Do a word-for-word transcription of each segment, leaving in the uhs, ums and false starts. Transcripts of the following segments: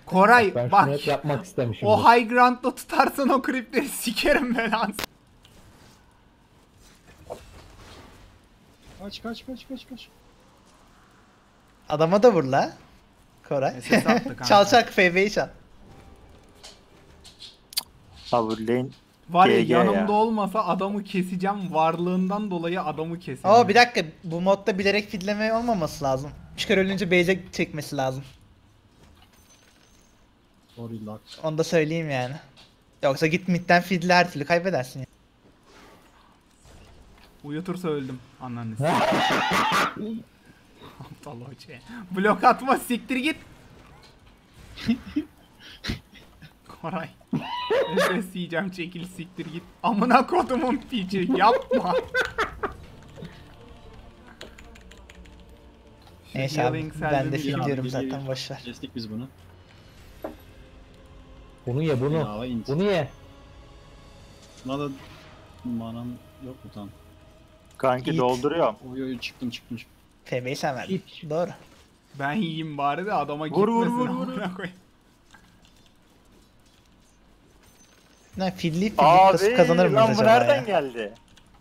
Koray Ben bak. şunu hep yapmak istemişim. O high ground'da tutarsan o creep'leri sikerim ben lan. Kaç kaç kaç kaç kaç. Adama da vur la. Koray. S S attı kanka. Çalacak F B'yi çal. Abi lane Var ya G G ya. yanımda olmasa adamı keseceğim. Varlığından dolayı adamı keserim. Oo bir dakika, bu modda bilerek fidleme olmaması lazım. üç kere ölünce base'e çekmesi lazım. Sorry luck. Onu da söyleyeyim yani. Yoksa git midden fidle, her türlü kaybedersin ya. Uyutursa öldüm. Ananı s**eyim. Aptal hoca. Blok atma, siktir git. Koray. Nefes yiyeceğim, çekil siktir git. Amına kodumun piçi yapma. Neyse abi, Healing ben de salve'imi Gel abi, fidliyorum gel, zaten, gel. boşver. Kestik biz bunu. Bunu ye bunu. Ya, int. Bunu ye. Buna da manam yok mu tam? Kanki Yiğit. dolduruyor. Oy oy çıktım çıktım çıktım. F B'yi sen verdin. Hiç. Doğru. Ben yiyeyim bari de adama Vur, vur, gitmesin. vur, vur. amına koyayım. Ne fidli fidli Abi kasıp kazanır mıyız lan bu acaba nereden ya? geldi?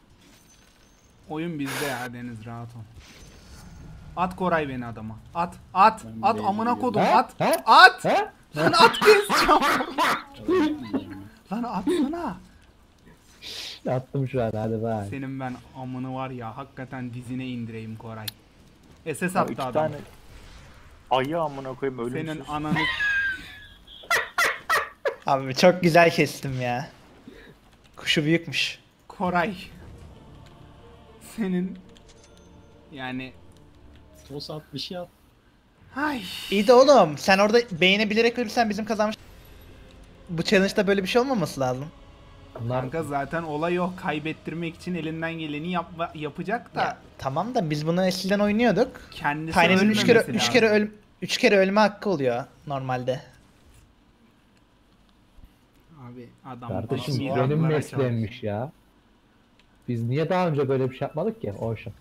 Oyun bizde ya Deniz, rahat ol. At Koray beni adama. At at Ben at de amına geliyorum. kodum He? at. He? At. He? Lan at keseceğim. Lan atsana. Attım şu an, hadi bay. Senin ben amını var ya hakikaten dizine indireyim Koray. S S Ya attı iki adam. tane ayı amına koyayım ölümsüz. Senin ananı Abi çok güzel kestim ya. Kuşu büyükmüş. Koray. Senin yani Toz at bir şey at. ay İyi de oğlum, sen orada beyne bilerek ölürsen bizim kazanmış. Bu challenge'da böyle bir şey olmaması lazım. Bunlar kanka zaten olay o, kaybettirmek için elinden geleni yapma, yapacak da Ya, tamam da biz bunu eskiden oynuyorduk. kendisi Tiny'nin üç kere ölmemesi üç lazım. kere öl üç kere ölme hakkı oluyor normalde. Abi adam kardeşim bana benim milyarlara mesleğimmiş ya. Biz niye daha önce böyle bir şey yapmadık ki Ocean?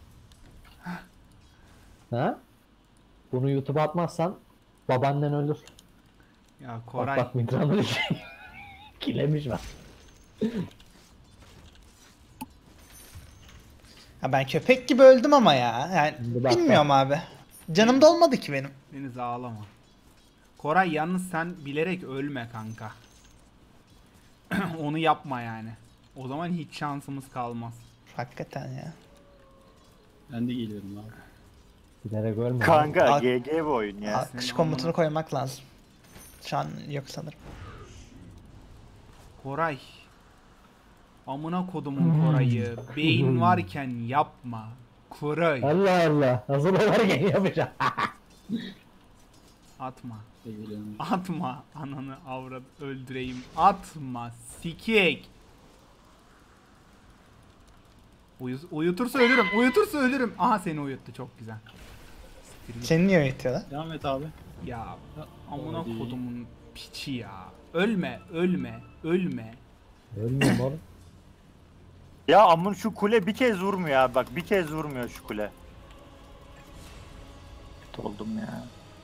Ha? Bunu YouTube'a atmazsan babaannen ölür. çalışıyor. Ya Bak Koray bak Midra'nın kilemiş var. Ha, ben köpek gibi öldüm ama ya. Yani Şimdi bak, bilmiyorum abi. Canım da olmadı ki benim. Deniz ağlama. Koray yalnız sen bilerek ölme kanka. Onu yapma yani. O zaman hiç şansımız kalmaz. Hakikaten ya. Ben de geliyorum abi. Bilerek ölme. Kanka Ak- G G bu oyun ya. Akış senin komutunu amına- koymak lazım. Şu an yok sanırım. Koray. Amına kodumun Koray'ı. Beyin varken yapma. Koray. Allah Allah. Hazır olarken yapacağım. Atma. De geliyorum. Atma. Ananı avrat öldüreyim. Atma. Sikek. Uyu- uyutursa ölürüm. Uyutursa ölürüm. Aha seni uyuttu. Çok güzel. Siktir git. Seni niye öğretiyorlar? Devam et abi. Ya amına Hadi. kodumun piçi ya. Ölme, ölme, ölme. Ölmüyorum oğlum. Ya amın şu kule bir kez vurmuyor abi bak bir kez vurmuyor şu kule. Oldum ya.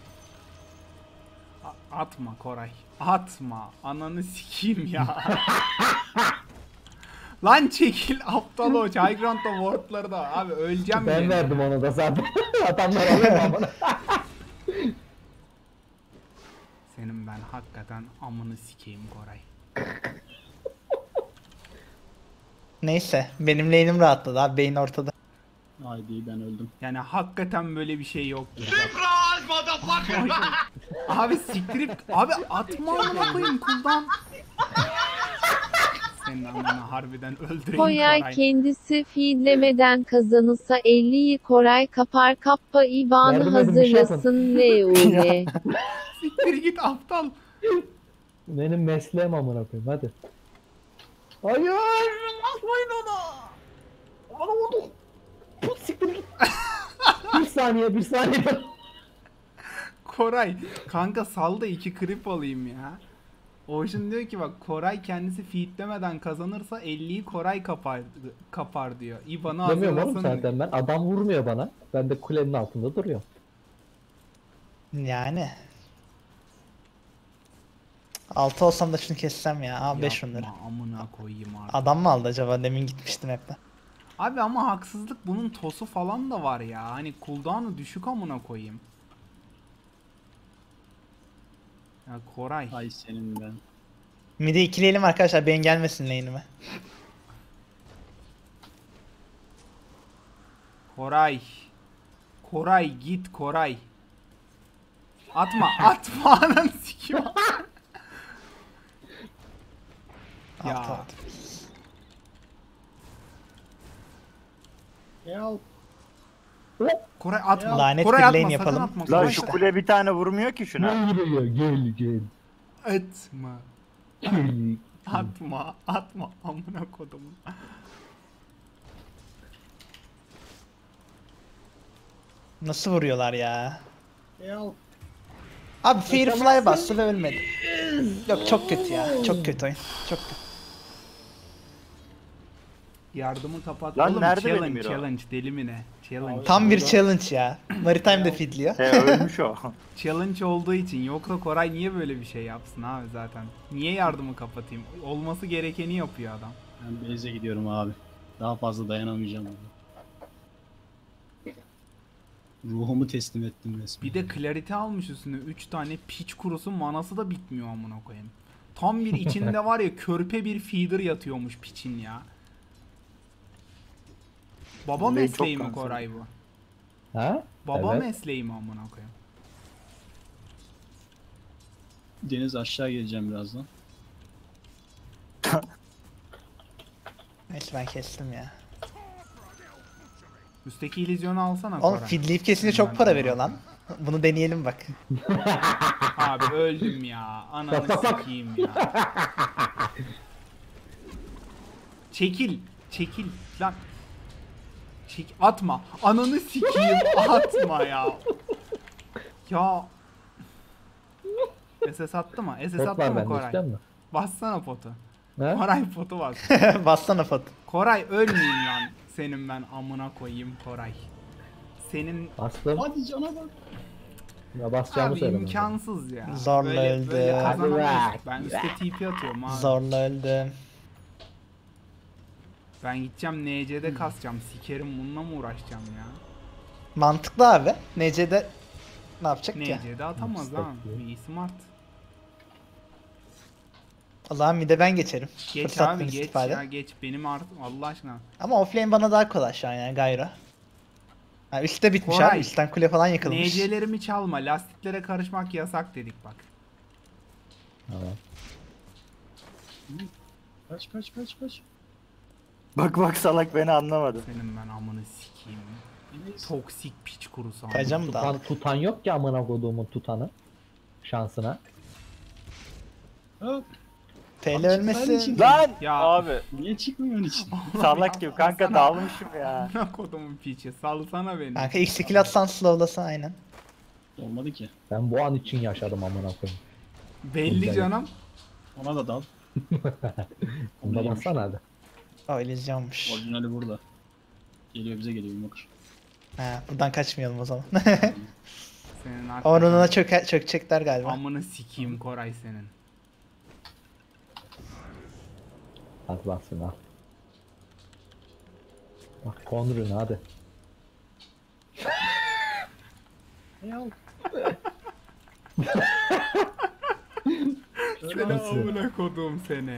A- atma Koray. Atma. Ananı sikeyim ya. Lan çekil aptal o. High Ground'da wardları da. Abi öleceğim Ben yine. verdim onu da zaten. Adamlar alıyor amına. Senin ben hakikaten amını sikeyim Koray. Neyse, benim lane'im rahatladı abi, beyin ortada. Haydi ben öldüm. Yani hakikaten böyle bir şey yok. Surprise motherfucker. Abi siktirip abi atma amına koyayım kuldan. Senin ananı harbiden öldüreyim Koyay Koray. kendisi feedlemeden kazanırsa elliyi Koray kapar kappa ibanı Yardım edin, bir şey yapın. hazırlasın L U L. Siktir git aptal. Benim mesleğim amına koyayım, hadi. Hayır! Atmayın ona! Bana vurdu! Put siktir git! Bir saniye, bir saniye. Koray kanka sal da iki creep alayım ya. Ocean diyor ki bak Koray kendisi feedlemeden kazanırsa elliyi Koray kapar kapar diyor. İban'ı Demiyorum oğlum hazırlasın diyor. zaten ben. Adam vurmuyor bana. Ben de kulenin altında duruyorum. Yani. altı olsam da şunu kessem ya. Aa beş Yapma, runları. amına koyayım artık. Adam mı aldı acaba? Demin gitmiştim hep ben. Abi ama haksızlık, bunun tosu falan da var ya. Hani cooldown'u düşük amına koyayım. Ya Koray. Ay senin ben. Mide ikileyelim arkadaşlar. Ben gelmesin lane'ime. Koray. Koray git Koray. Atma atma ananı sikiyor. Ya. Altı aldı. Ya Koray atma. Lanet Koray bir atma, lane sakın yapalım. atma. Lan Koray. şu kule bir tane vurmuyor ki şuna. Gel buraya gel gel. Atma. Gel. Atma. Atma. Amına kodumun. Nasıl vuruyorlar ya? ya. Abi Firefly bastı ve ölmedi. Yok çok kötü ya. Çok kötü oyun. Çok kötü. Yardımı kapat. Lan Oğlum nerede benim challenge hero? challenge deli mi ne? Challenge. Tam bir challenge ya. Maritime de feedliyor. He ölmüş o. Challenge olduğu için, yoksa Koray niye böyle bir şey yapsın abi zaten? Niye yardımı kapatayım? Olması gerekeni yapıyor adam. Ben base'e gidiyorum abi. Daha fazla dayanamayacağım abi. Ruhumu teslim ettim resmen. Bir de clarity almış üstüne, üç tane piç kurusu, manası da bitmiyor amına koyayım. Tam bir içinde var ya, körpe bir feeder yatıyormuş piçin ya. Baba Vallahi mesleği çok mi kanser. Koray bu? Ha? Baba Evet. mesleği mi amına koyayım? Deniz aşağı geleceğim birazdan. Neyse ben kestim ya. Üstteki illüzyonu alsana Oğlum Koray. feedleyip kesince çok para veriyor lan. Bunu deneyelim bak. Abi öldüm ya. Ananı Bak, bak, bak. sikeyim ya. Çekil. Çekil. Lan. Çek atma. Ananı sikeyim. Atma ya. Ya. S S attı mı? S S Pot attı var mı bende Koray? ister mi? Bassana potu. Ha? Koray potu bas. Bassana foto. Koray ölmeyeyim lan. Senin ben amına koyayım Koray. Senin Bastım. Hadi cana bak. Ya basacağımı abi söyledim. imkansız ya. Zorla böyle, öldü. Böyle kazanamayız. Hadi Ben üstte T P atıyorum abi. Zorla öldüm. Ben gideceğim N C'de kasacağım. Sikerim, bununla mı uğraşacağım ya? Mantıklı abi. N C'de ne yapacak ki? N C'de atamaz Nasıl ha. bekliyor? İyi smart. O zaman mid'e ben geçerim. Geç Fırsattan abi geç istifade. ya geç. Benim artık Allah aşkına. Ama offlane bana daha kolay şu an yani Gyro. Ha, üstte bitmiş Koray, abi. Üstten kule falan yıkılmış. N C'lerimi çalma. Lastiklere karışmak yasak dedik bak. Tamam. Kaç kaç kaç kaç. Bak bak salak beni anlamadı. Senin ben amını sikeyim. Neyse. Toksik piç kurusu. Kayacağım mı daha? Tutan, tutan yok ki amına koduğumun tutanı. Şansına. Hop. F L Abi, ölmesin. çıksana Lan Ya. abi Niye çıkmıyorsun için? salak gibi kanka dalmışım ya. Amına kodumun piçi. Salsana beni. Kanka ilk skill atsan slowlasın aynen. Olmadı ki. Ben bu an için yaşadım amına koyayım. Belli canım. Ona da dal. Bunda Neymiş? bassana hadi. O illüzyonmuş. Orijinali burada. Geliyor bize geliyor Yumur. Ha, buradan kaçmayalım o zaman. Senin Orununa hakikaten çöke, çökecekler galiba. amını sikeyim Koray senin. Hadi bassın al. Bak Konrun hadi. Seni amına kodum seni.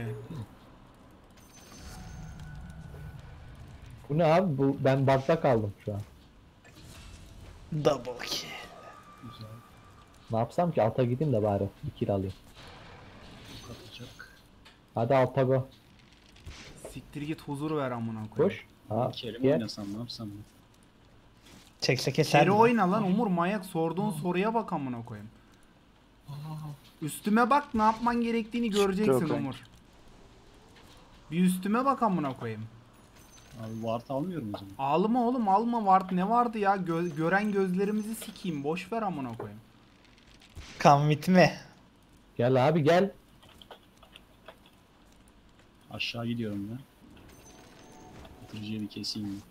Bu ne abi? Bu, ben bug'da kaldım şu an. Double kill. Güzel. Ne yapsam ki alta gideyim de bari bir kill alayım. Katacak. Hadi alta go. Siktir git, huzur ver amına koyayım. Koş. Ha, Kerim gel. oynasam ne yapsam ben? Çekse keser Seri mi? oyna lan Umur, manyak, sorduğun soruya bak amına koyayım. Üstüme bak, ne yapman gerektiğini göreceksin yok Umur. Bir üstüme bak amına koyayım. Abi ward almıyorum o zaman. Ağlama oğlum, alma, vardı ne vardı ya, Gö- gören gözlerimizi sikeyim, boş ver amına koyayım. Kan bitme. Gel abi gel. Aşağı gidiyorum ben. Bitirici bir keseyim mi?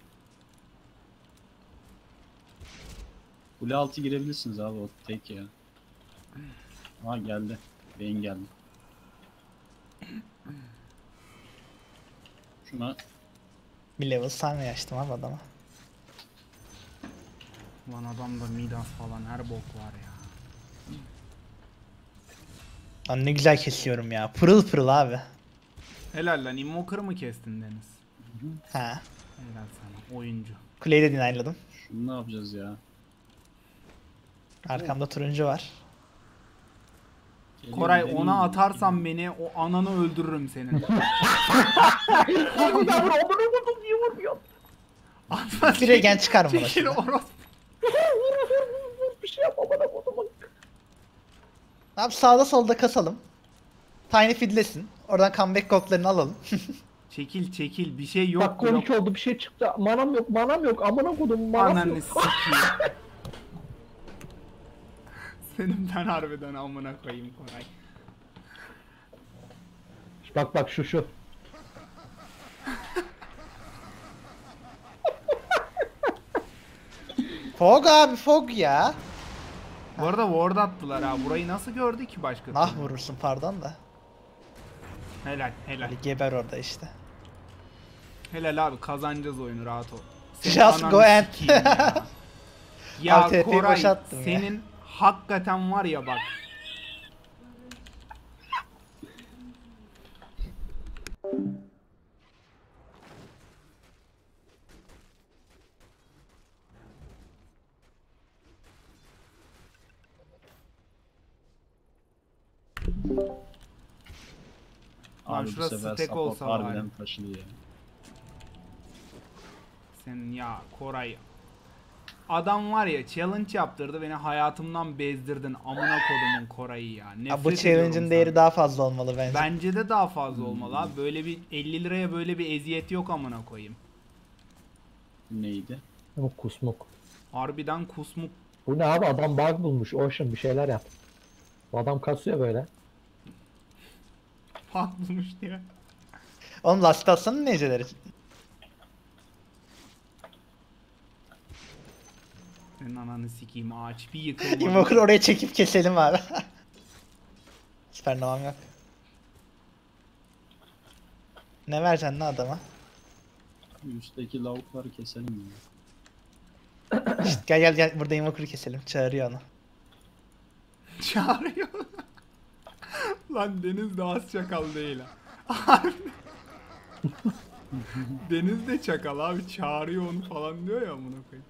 Kule altı girebilirsiniz abi, o tek ya. Ha geldi. Beyin geldi. Şuna Bir level saniye açtım abi adama. Lan adamda Midas falan her bok var ya. Lan ne güzel kesiyorum ya. Pırıl pırıl abi. Helal lan, Invoker'ı mı kestin Deniz? Ha. Helal sana oyuncu. Kuleyi de dinayladım. şunu ne yapacağız ya? Arkamda turuncu var. Geliyorum, Koray deneyeyim ona mi? atarsan beni o ananı öldürürüm senin. Atma Bir regen çıkar mı çekil orası? orospu. Bir şey yap amına kodumun. Abi sağda solda kasalım. Tiny fidlesin. Oradan comeback gold'larını alalım. Çekil çekil bir şey yok. Dakika on yok. iki oldu bir şey çıktı. Manam yok manam yok amına kodum manam Ananı yok. sikeyim. Senin ben harbiden amına koyayım Koray. Bak bak şu şu. Fog abi fog ya. Bu arada ward attılar ha. Burayı nasıl gördü ki başka Nah türlü? vurursun pardon da. Helal helal. Böyle geber orada işte. Helal abi, kazanacağız oyunu, rahat ol. Just ananı go and- sikeyim ya. Ya Abi T P'yi Koray boşalttım ya. senin hakikaten var ya bak. Lan Abi bu şurası sefer stack support olsa harbiden bari. taşıdı ya. Senin ya Koray. Adam var ya challenge yaptırdı, beni hayatımdan bezdirdin amına kodumun Koray'ı ya. Nefret Abi bu ediyorum challenge'ın değeri senden. daha fazla olmalı bence. Bence de daha fazla olmalı abi. Böyle bir elli liraya böyle bir eziyet yok amına koyayım. Neydi? Bu kusmuk. Harbiden kusmuk. Bu ne abi adam bug bulmuş Ocean bir şeyler yap. Bu adam kasıyor böyle. Patlamış diye. Oğlum lastik atsana neceleri. Senin ananı sikeyim, ağaç bir yıkılmadı. Invoker oraya çekip keselim abi. Süpernovam yok. Ne vereceksin lan adama? Üstteki lavukları keselim ya. İşte gel gel gel burada Invoker'ı keselim. Çağırıyor onu. Çağırıyor. Lan Deniz de az çakal değil ha. Harbi. Deniz de çakal abi, çağırıyor onu falan diyor ya amına koyayım.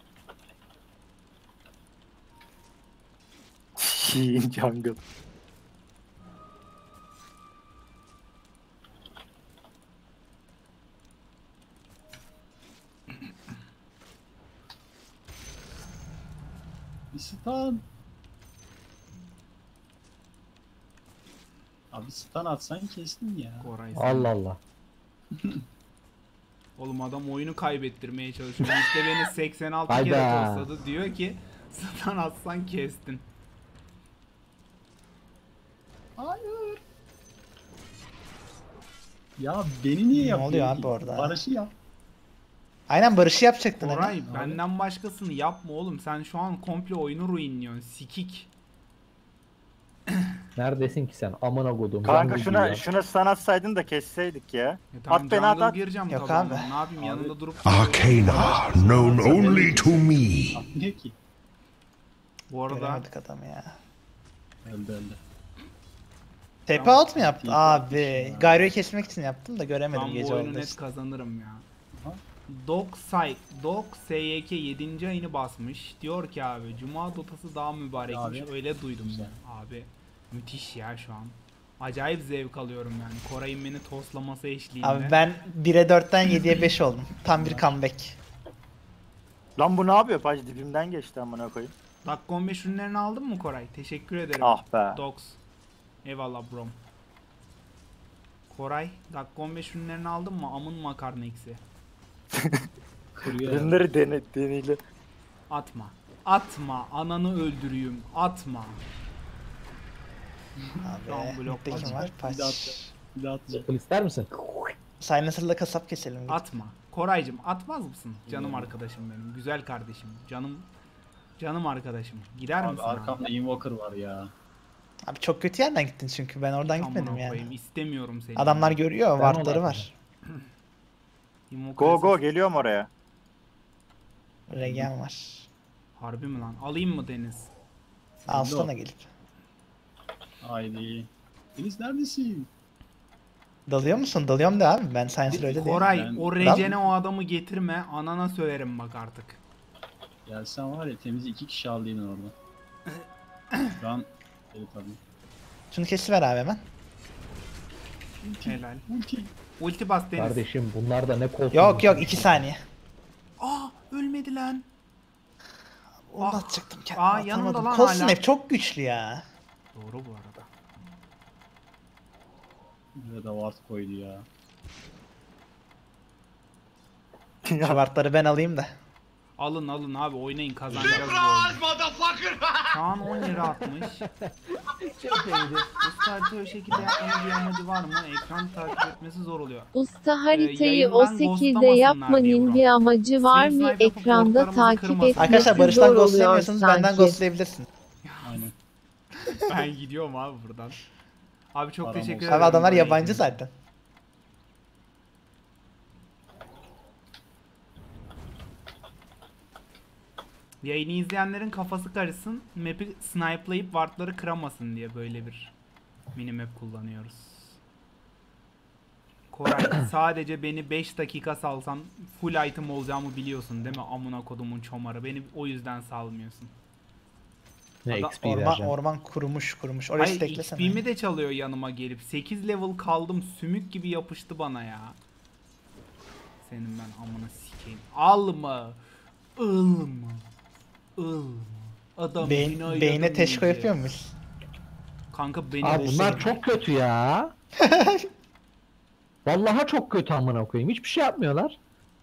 Şiin jungle. Bir stun. Abi stun atsan kestin ya. Koray sen- Allah Allah. Oğlum adam oyunu kaybettirmeye çalışıyor. İşte beni seksen altı kere Hayda. tosladı. Diyor ki stun atsan kestin. Hayır. Ya beni niye Ne yapıyor oluyor ki? abi orada? Barış'ı yap. Aynen Barış'ı yapacaktın Koray hani. benden başkasını yapma oğlum. Sen şu an komple oyunu ruinliyorsun. Sikik. Neredesin ki sen amına kodum. Kanka Jungle şuna ya. şuna stun atsaydın da kesseydik ya. E tamam, At beni at jungle at. gireceğim Yok tabii. abi. Ne yapayım, yanında durup. Arcana, known only to me. Atmıyor ki. Bu arada Göremedik adamı ya. Öldü öldü. T P out mu yaptı? T P Abi. ya. Gyro'yu kesmek için yaptım da göremedim ben bu gece oyunu oldu net işte. kazanırım ya. Aha. Dog Say, Dog S Y K yedinci ayını basmış. Diyor ki abi Cuma dotası daha mübarekmiş. Abi. Öyle duydum Güzel. ben. Abi müthiş ya şu an. Acayip zevk alıyorum yani. Koray'ın beni toslaması eşliğinde. Abi ben bire dörtten yediye beş oldum. Tam bir comeback. Lan bu ne yapıyor? Paç dibimden geçti amına koyayım. Dakika on beş ürünlerini aldın mı Koray? Teşekkür ederim. Ah be. Dogs. Eyvallah brom. Koray, dakika on beş ürünlerini aldın mı? Amın makarna eksi. Kuruyor. ya. Ürünleri dene, deneyle. Atma. Atma. Ananı öldürüyüm. Atma. Tamam, Abi. blok Peki var. var. Bir daha Paç. at. Bir daha atacağım. Apple ister misin? Silencer'la kasap keselim. Atma. Koraycığım atmaz mısın? Canım arkadaşım benim. Güzel kardeşim. Canım canım arkadaşım. Gider Abi misin abi? arkamda Invoker var ya. Abi çok kötü yerden gittin çünkü ben oradan gitmedim Amına yani. koyayım, istemiyorum seni. Adamlar görüyor, Ben wardları ona var. Go go geliyorum oraya. Regen var. Harbi mi lan? Alayım mı Deniz? Alsana gelip. Haydi. Deniz neredesin? Dalıyor musun? Dalıyorum de abi. Ben Science öyle değil. Koray Ben- o Recen'e o adamı getirme. Anana söylerim bak artık. Gelsen var ya temiz iki kişi aldıydın orada. Şu an evet tabii. Şunu kesiver abi hemen. Helal. Ulti. Ulti bas Deniz. Kardeşim bunlar da ne koltuk. Yok yok iki saniye. Aa ölmedi lan. Onu Ah. atacaktım kendime Aa, yanımda atamadım. lan Coulson hala. hep çok güçlü ya. Doğru bu arada. Buraya da ward koydu ya. Şu wardları ben alayım da. Alın alın abi oynayın kazanacağız bu oyunu. Kaan on lira atmış. Çok iyiydi. Bu haritayı o şekilde yapmanın bir amacı var mı? Ekran takip etmesi zor oluyor. Usta haritayı yayından o şekilde ghostlamasınlar yapmanın diyorum. bir amacı var Stream mı? snipe yapıp Ekranda botlarımızı takip kırmasın. etmesi Arkadaşlar zor Barış'tan oluyor ghostlayamıyorsunuz benden sanki. ghostlayabilirsin. Aynen. Ben gidiyorum abi buradan. Abi çok Param teşekkür olsun. ederim. Abi adamlar bu yabancı eğitim için. zaten. Yayını izleyenlerin kafası karışsın. Map'i snipe'layıp wardları kıramasın diye böyle bir minimap kullanıyoruz. Koray sadece beni beş dakika salsan full item olacağımı biliyorsun değil mi? Amına kodumun çomarı. Beni o yüzden salmıyorsun. Ne Adam- X P Orman, vereceğim. orman kurumuş kurumuş. Oraya Hayır X steklesene. P'mi de çalıyor yanıma gelip. sekiz level kaldım. Sümük gibi yapıştı bana ya. Senin ben amına sikeyim. Alma. Ilma. Ilma. Adam Beyin, binayla beyine dönünce. teşko yapıyor muyuz? Kanka beni Abi bunlar boşuna- çok kötü ya. Vallahi çok kötü amına koyayım. Hiçbir şey yapmıyorlar.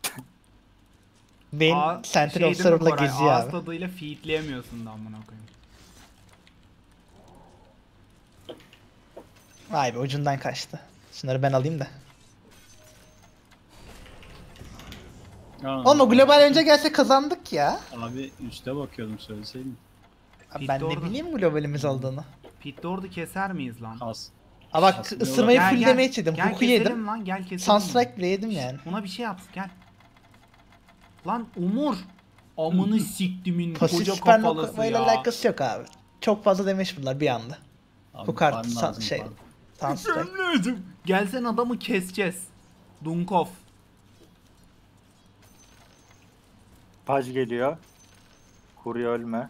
Beyin Aa, Center şey değil mi Observer'la Koray, geziyor ağız abi. tadıyla feedleyemiyorsun da amına koyayım. Vay be ucundan kaçtı. Şunları ben alayım da. Aa, Oğlum o global önce gelse kazandık ya. Abi üste bakıyordum söyleseydin. Abi ben Bitti ne orada. bileyim globalimiz olduğunu. Pit Lord'u keser miyiz lan? Kas. Aa bak Aslında ısırmayı Gel, full gel. damage yedim. Gel Hook'u keselim yedim. lan gel keselim. Sunstrike bile yedim yani. Ona bir şey yap gel. Lan Umur. Amını siktimin Pasif koca süper kafalısı nokayla ya. alakası yok abi. Çok fazla damage bunlar bir anda. Abi Bu kart farm san- lazım, şey. farm. Sunstrike. Lazım. Gelsen adamı keseceğiz. Dunkov. Paj geliyor. Kurye ölme.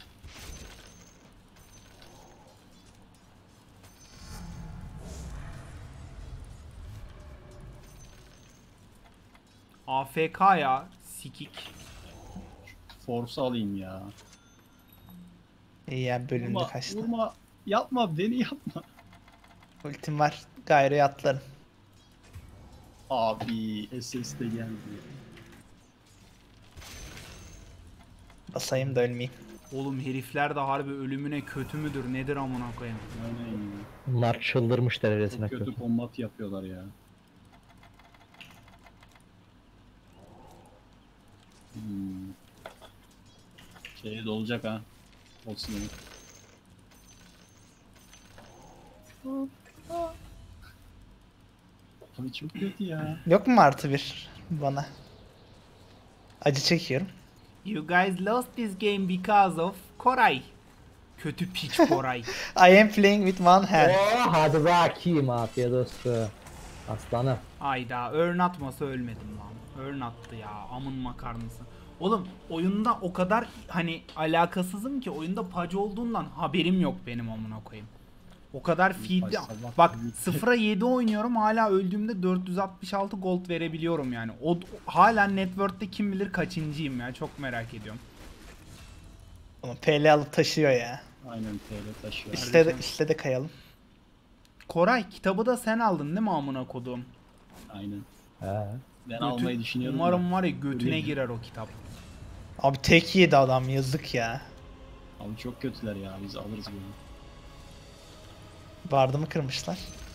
A F K ya. Sikik. Force alayım ya. İyi ya bölümde Vurma, kaçtı. vurma. Yapma beni yapma. Ultim var. Gayro'ya atlarım. Abi S S de geldi. Basayım da ölmeyeyim. Oğlum herifler de harbi ölümüne kötü müdür nedir amına koyayım. Aynen ya. Bunlar çıldırmış derecesine Çok kötü kötü. combat yapıyorlar ya. Hmm. Şeye dolacak ha. Olsun yani. Abi çok kötü ya. Yok mu artı bir bana? Acı çekiyorum. You guys lost this game because of Koray. Kötü piç Koray. I am playing with one hand. Oh hadi bakayım afiyet olsun. Aslanım. Ayda örn atmasa ölmedim lan. Örn attı ya amın makarnası. Oğlum oyunda o kadar hani alakasızım ki oyunda pac olduğundan haberim yok benim amına koyayım. O kadar feed Ay, sabah bak büyük. sıfıra yedi oynuyorum hala öldüğümde dört yüz altmış altı gold verebiliyorum yani. O hala network'te kim bilir kaçıncıyım ya çok merak ediyorum. Ama P L alıp taşıyor ya. Aynen T L taşıyor. Üste de, üste de kayalım. Koray kitabı da sen aldın değil mi amına kodum? Aynen. He. Ben Götü- almayı düşünüyorum. Umarım da. var ya götüne Öyle. girer o kitap. Abi tek yedi adam yazık ya. Abi çok kötüler ya biz alırız bunu. Bardımı kırmışlar.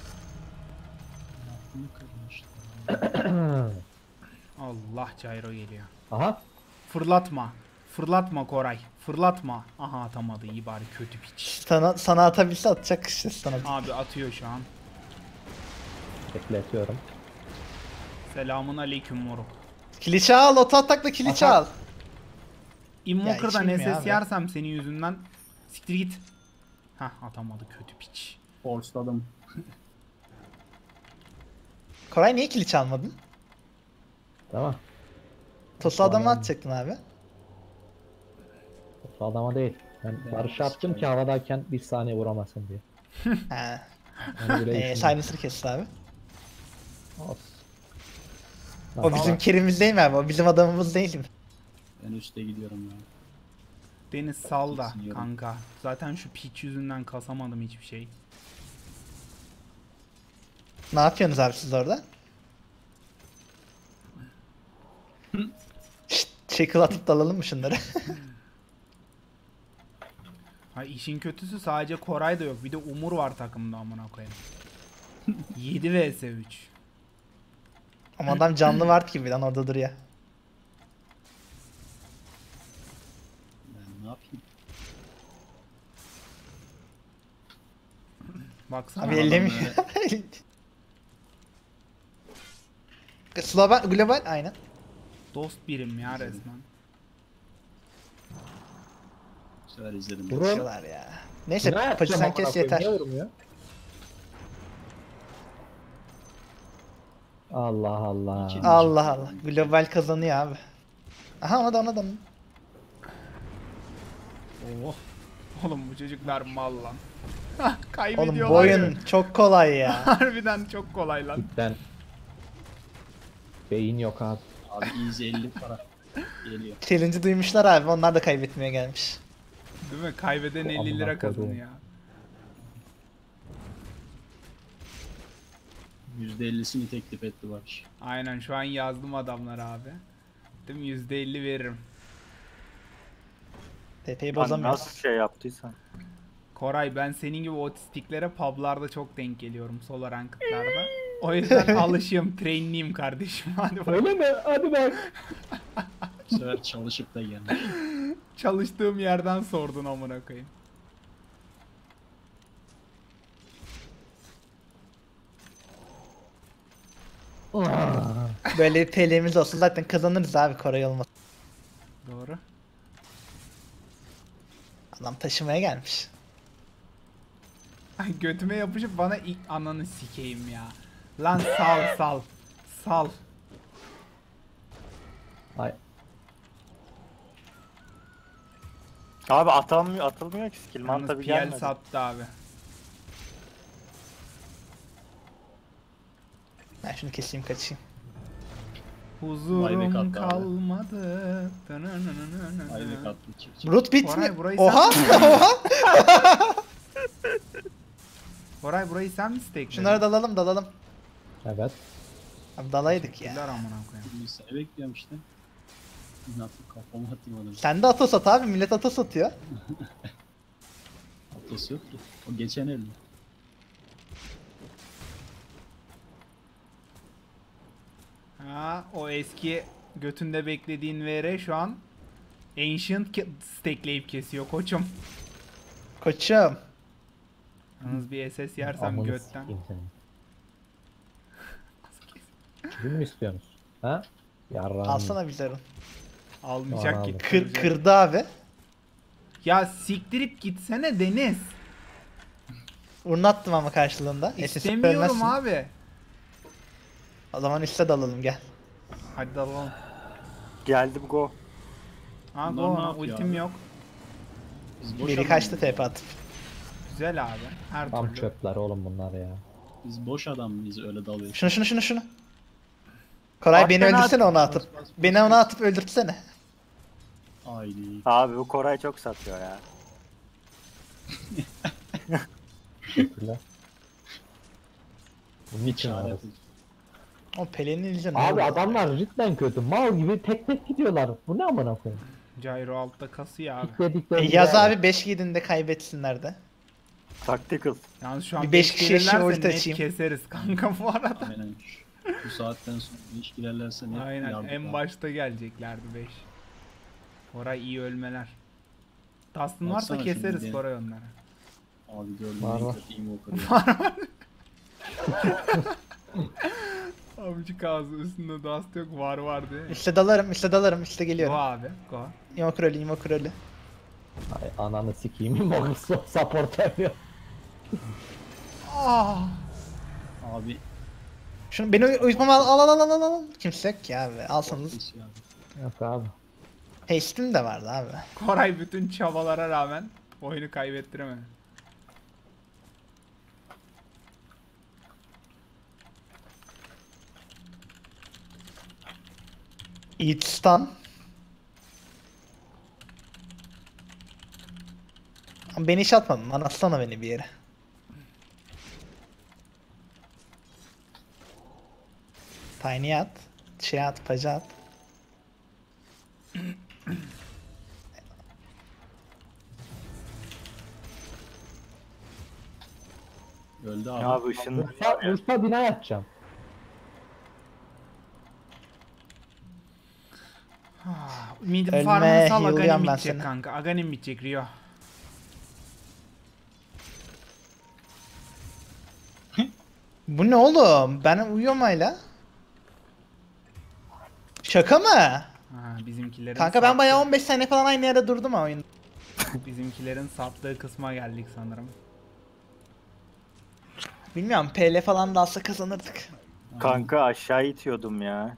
Aklımı kırmışlar. Allah Gyro geliyor. Aha. Fırlatma. Fırlatma Koray. Fırlatma. Aha atamadı, iyi bari, kötü piç. Sana, sana atabilse atacak işte sana. Abi atıyor şu an. Bekletiyorum. Selamun aleyküm moruk. Kiliçi al, oto atakla kiliçi Aha. al. Invoker'dan içeyim ya S S abi. yersem senin yüzünden siktir git. Hah atamadı, kötü piç. Forsladım. Koray niye kiliç almadın? Tamam. Tosu adamı Tamam. atacaktın abi. O adama değil. Ben Ben barış attım ki sikeyim. havadayken bir saniye vuramasın diye. He. Onu bile Ee, düşündüm. Silencer kesti abi. Olsun. O Tamam. bizim kerimiz değil mi abi? O bizim adamımız değil mi? Ben üste gidiyorum ya. Deniz sal da Kesin yorum. kanka. Zaten şu piç yüzünden kasamadım hiçbir şey. Ne yapıyorsunuz abi siz orada? Şşt, shackle atıp dalalım mı şunları? Ha işin kötüsü sadece Koray da yok. Bir de Umur var takımda amına koyayım. yedi vs üç. Ama adam canlı var gibi lan orada duruyor. Ben ne yapayım? Baksana. Abi adam ellemiyor. Global, global aynen. Dost birim ya resmen. Bu sefer izledim. Vurun. Konuşuyorlar ya. Neyse Ne Pacı yapacağım sen amına kes koyayım? yeter. Niye vurmuyor? Allah Allah. İki- Allah Allah. Global kazanıyor abi. Aha ona da ona da. Oh. Oğlum bu çocuklar mal lan. Hah, Oğlum kaybediyorlar bu ya. oyun çok kolay ya. Harbiden çok kolay lan. Cidden. Beyin yok abi. Abi easy elli para. Geliyor. Challenge'ı duymuşlar abi, onlar da kaybetmeye gelmiş. Değil mi? Kaybeden Bu elli amına lira koyduğum. kazanıyor. yüzde ellisini teklif etti Barış. Aynen şu an yazdım adamlara abi. Değil mi? yüzde elli veririm. T P'yi Lan bozamıyoruz. nasıl şey yaptıysan. Koray ben senin gibi otistiklere publarda çok denk geliyorum solo ranked'larda. O yüzden alışığım, trainliyim kardeşim. Hadi bak. Öyle mi? Hadi bak. Bu sefer çalışıp da gelmiş. Çalıştığım yerden sordun amına koyayım. Böyle bir P L'miz olsa zaten kazanırız abi, Koray olmaz. Doğru. Adam taşımaya gelmiş. Ay götüme yapışıp bana ilk ananı sikeyim ya. Lan sal sal. Sal. Ay. Abi atamıyor, atılmıyor ki skill. Yalnız Manta bir P L gelmedi. sattı abi. Ben şunu keseyim kaçayım. Huzurum Vay be katlı abi. kalmadı. Aylık atlı çift. Root bit Koray, mi? burayı Oha! sen- Oha! Koray burayı sen mi stakledin? Şunları dalalım dalalım. Evet. Abi dalaydık ya. Teşekkürler amına koyayım. Bir sene bekliyorum işte. Ne yapayım, kafamı atayım adamı. Sen de Atos at abi, millet Atos atıyor. Atlas yok ki. O geçen elde. Ha, o eski götünde beklediğin V R şu an Ancient ke- stakleyip kesiyor koçum. Koçum. Yalnız bir S S yersem Amını götten. sikeyim seni. Kimin mi istiyorsunuz? Ha? Yarrağım. Alsana bize onu. Almayacak Aldım. ki. Kır, kırdı abi. Ya siktirip gitsene Deniz. Urna attım ama karşılığında. S S İstemiyorum ölmezsin. abi. O zaman üste dalalım gel. Hadi dalalım. Geldim go. Ha Bunlar ne go, yapıyor ultim abi? yok. Biz boş Biri adam kaçtı mıyız? T P atıp. Güzel abi. Her Tam türlü. çöpler oğlum bunlar ya. Biz boş adam mıyız öyle dalıyoruz? Şunu şunu şunu şunu. Koray Bak beni ben öldürsene at- onu atıp. Beni ona atıp öldürtsene. Haydi. Abi bu Koray çok satıyor ya. Teşekkürler. Bunun için İşaret varız. et. O Pelin'in ilacı ne Abi oldu? adamlar cidden kötü. Mal gibi tek tek gidiyorlar. Bu ne amına koyayım? Gyro altta kasıyor abi. Kitledikleri E, yaz yer. abi beş gidinde kaybetsinler de. Tactical. Yalnız şu an Bir beş beş kişiye gelirlerse ulti net açayım. keseriz kanka bu arada. Aynen. Şu- Bu saatten sonra iş girerlerse ne Aynen yardım en var. başta geleceklerdi beş. Koray iyi ölmeler. Dust'ın varsa Baksana keseriz şimdi. Koray onları. Abi gördüm. Var, var. Invoker. Amcık ağzı üstünde Dust yok, var var diye. İşte dalarım, işte dalarım, işte Go geliyorum. abi go. Invoker ölü, Invoker ölü. Ay ananı sikeyim. Mogus support yapıyor. Ah. Abi. Şunu beni uy- uyutmama al al al al al al. Kimse yok ki abi. Alsanız. kesiyor abi. Yok abi. Haste'im de vardı abi. Koray bütün çabalara rağmen oyunu kaybettiremedi. Eat stun. Ama beni hiç atmadın. Lan atsana beni bir yere. Tiny at. Şey at, paja at. Öldü abi. Abi ışın. Urfa, Urfa bina yapacağım. Mid Ölme, farmını sal, heal'layan Aghanim ben bitecek seni. kanka. Aghanim bitecek Rio. Bu ne oğlum? Ben uyuyorum hala. Şaka mı? Ha, bizimkilerin Kanka ben sattığı- bayağı on beş saniye falan aynı yerde durdum ha oyunda. Bizimkilerin sattığı kısma geldik sanırım. Bilmiyorum P L falan da alsa kazanırdık. Kanka aşağı itiyordum ya.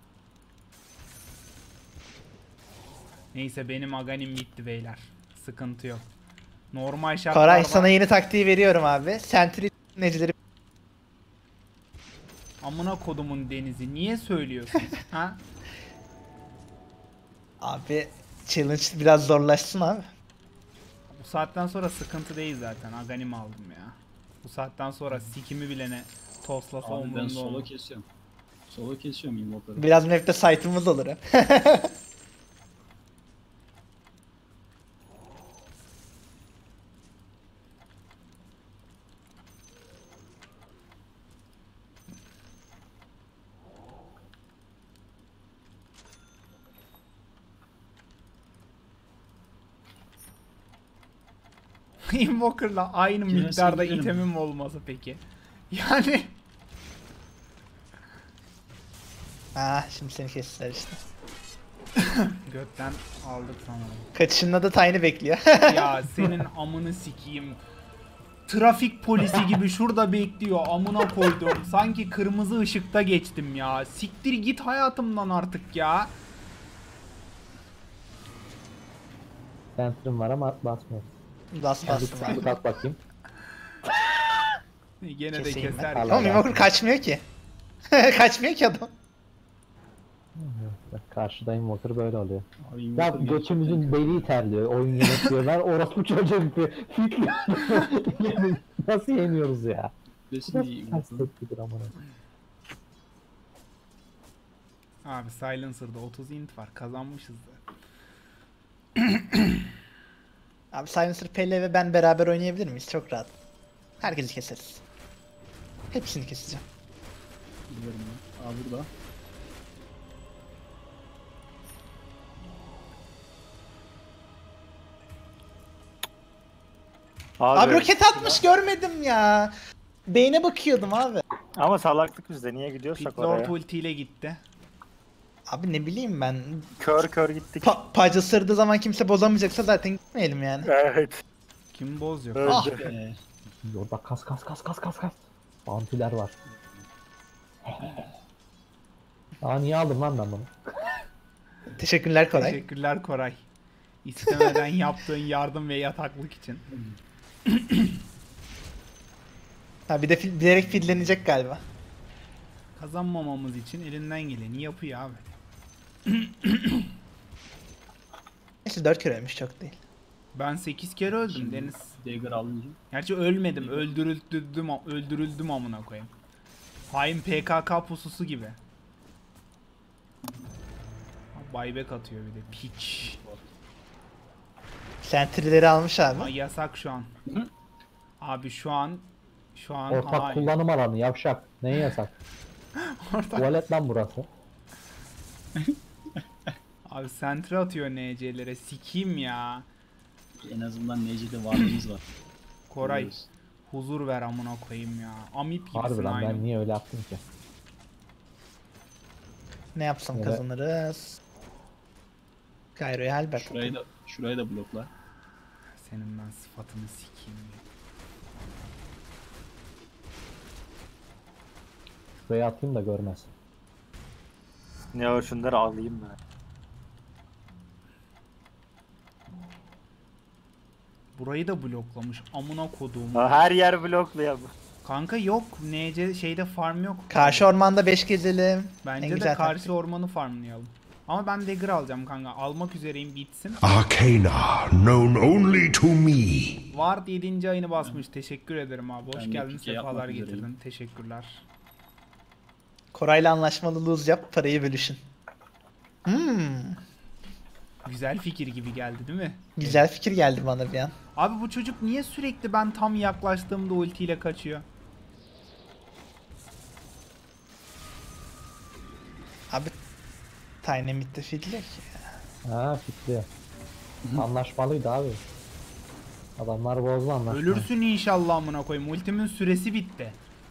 Neyse benim Aghanim bitti beyler. Sıkıntı yok. Normal şartlarda... Koray sana yeni taktiği veriyorum abi. Sentry necileri Amına kodumun denizi niye söylüyorsun? Ha? abi challenge biraz zorlaşsın abi. Bu saatten sonra sıkıntı değil zaten. Aghanim aldım ya. Bu saatten sonra sikimi bilene toslasa Abi ben umurumda solo olmaz. kesiyorum. Solo kesiyorum Invoker'ı. Biraz map'te site'ımız olur ha. Invoker'la aynı Girersen miktarda girerim. itemim olması peki. Yani Ah şimdi seni kestiler işte. götten aldık sanırım. Kaçışında da Tiny bekliyor. Ya senin amını sikeyim. Trafik polisi gibi şurada bekliyor, amına koydum. Sanki kırmızı ışıkta geçtim ya. Siktir git hayatımdan artık ya. Centrum var ama basmıyor. Bas Hadi bastım abi. bir kalk bakayım. Gene de Keseyim keser ben. ya. Oğlum Invoker kaçmıyor ki. Kaçmıyor ki adam. Bak, karşıda Invoker böyle oluyor. Abi Ya Invoker götümüzün gerçekten deliği terliyor. Oyun yönetiyorlar. Orospu çocuğu gibi. Yani nasıl yeniyoruz ya? kötülesin diye Invoker'ı. Hasretlidir amına. Abi Silencer'da otuz int var, kazanmışız da. Abi Silencer, Pele ve ben beraber oynayabilir miyiz? Çok rahat. Herkesi keseriz. Hepsini keseceğim. Biliyorum ben. Aa burada. Abi, Abi roket atmış görmedim ya. Beyne bakıyordum abi. Ama salaklık bizde, niye gidiyorsak Pit Lord oraya. ultiyle gitti. Abi ne bileyim ben. Kör kör gittik. Pa Paca sırdığı zaman kimse bozamayacaksa zaten gitmeyelim yani. Evet. Kim bozuyor? Öldü. Ah Ee, Orada kas kas kas kas kas kas. Bounty'ler var. Aa niye aldım lan ben bunu? Teşekkürler Koray. Teşekkürler Koray. İstemeden yaptığın yardım ve yataklık için. Ha bir de fil bilerek fillenecek galiba. Kazanmamamız için elinden geleni yapıyor abi. Neyse dört kere ölmüş çok değil. Ben sekiz kere öldüm Şimdi- Deniz. Dagger alınca. Gerçi ölmedim. Öldürüldüm, öldürüldüm amına koyayım. Hain P K K pususu gibi. Buyback atıyor bir de. Piç. Sentry'leri almış abi. Ama yasak şu an. Abi şu an şu an Ortak hayır. kullanım alanı yavşak. Neye yasak? Ortak. Tuvalet lan burası. Abi sentre atıyor N C'lere. Sikiyim ya. En azından N C'de varlığımız var. Koray Biliyoruz. huzur ver amına koyayım ya. Amip gibisin Harbi lan aynı. ben niye öyle yaptım ki? Ne yapsam Evet. kazanırız. Gyro'ya Halbert. Şurayı da şurayı da blokla. Senin ben sıfatını sikeyim ya. Şuraya atayım da görmez. Ya şunları alayım ben. Burayı da bloklamış. Amına koduğum. Ha, her yer bloklu ya bu. Kanka yok. N C şeyde farm yok. Karşı ormanda beş gezelim. En Bence de güzel karşı taktik. ormanı farmlayalım. Ama ben dagger alacağım kanka. Almak üzereyim bitsin. Arcana known only to me. Ward yedinci ayını basmış. Teşekkür ederim abi. Hoş Ben de geldin. pike Sefalar yapmak getirdin. üzereyim. Teşekkürler. Koray'la anlaşmalı lose yap, parayı bölüşün. Hmm, Güzel fikir gibi geldi değil mi? güzel fikir geldi bana bir an. Abi bu çocuk niye sürekli ben tam yaklaştığımda ultiyle kaçıyor? Abi Tiny mid'de feed'le ki. Ha fikri. Anlaşmalıydı abi. Adamlar bozdu anlaşmayı. Ölürsün inşallah amına koyayım. Ultimin süresi bitti.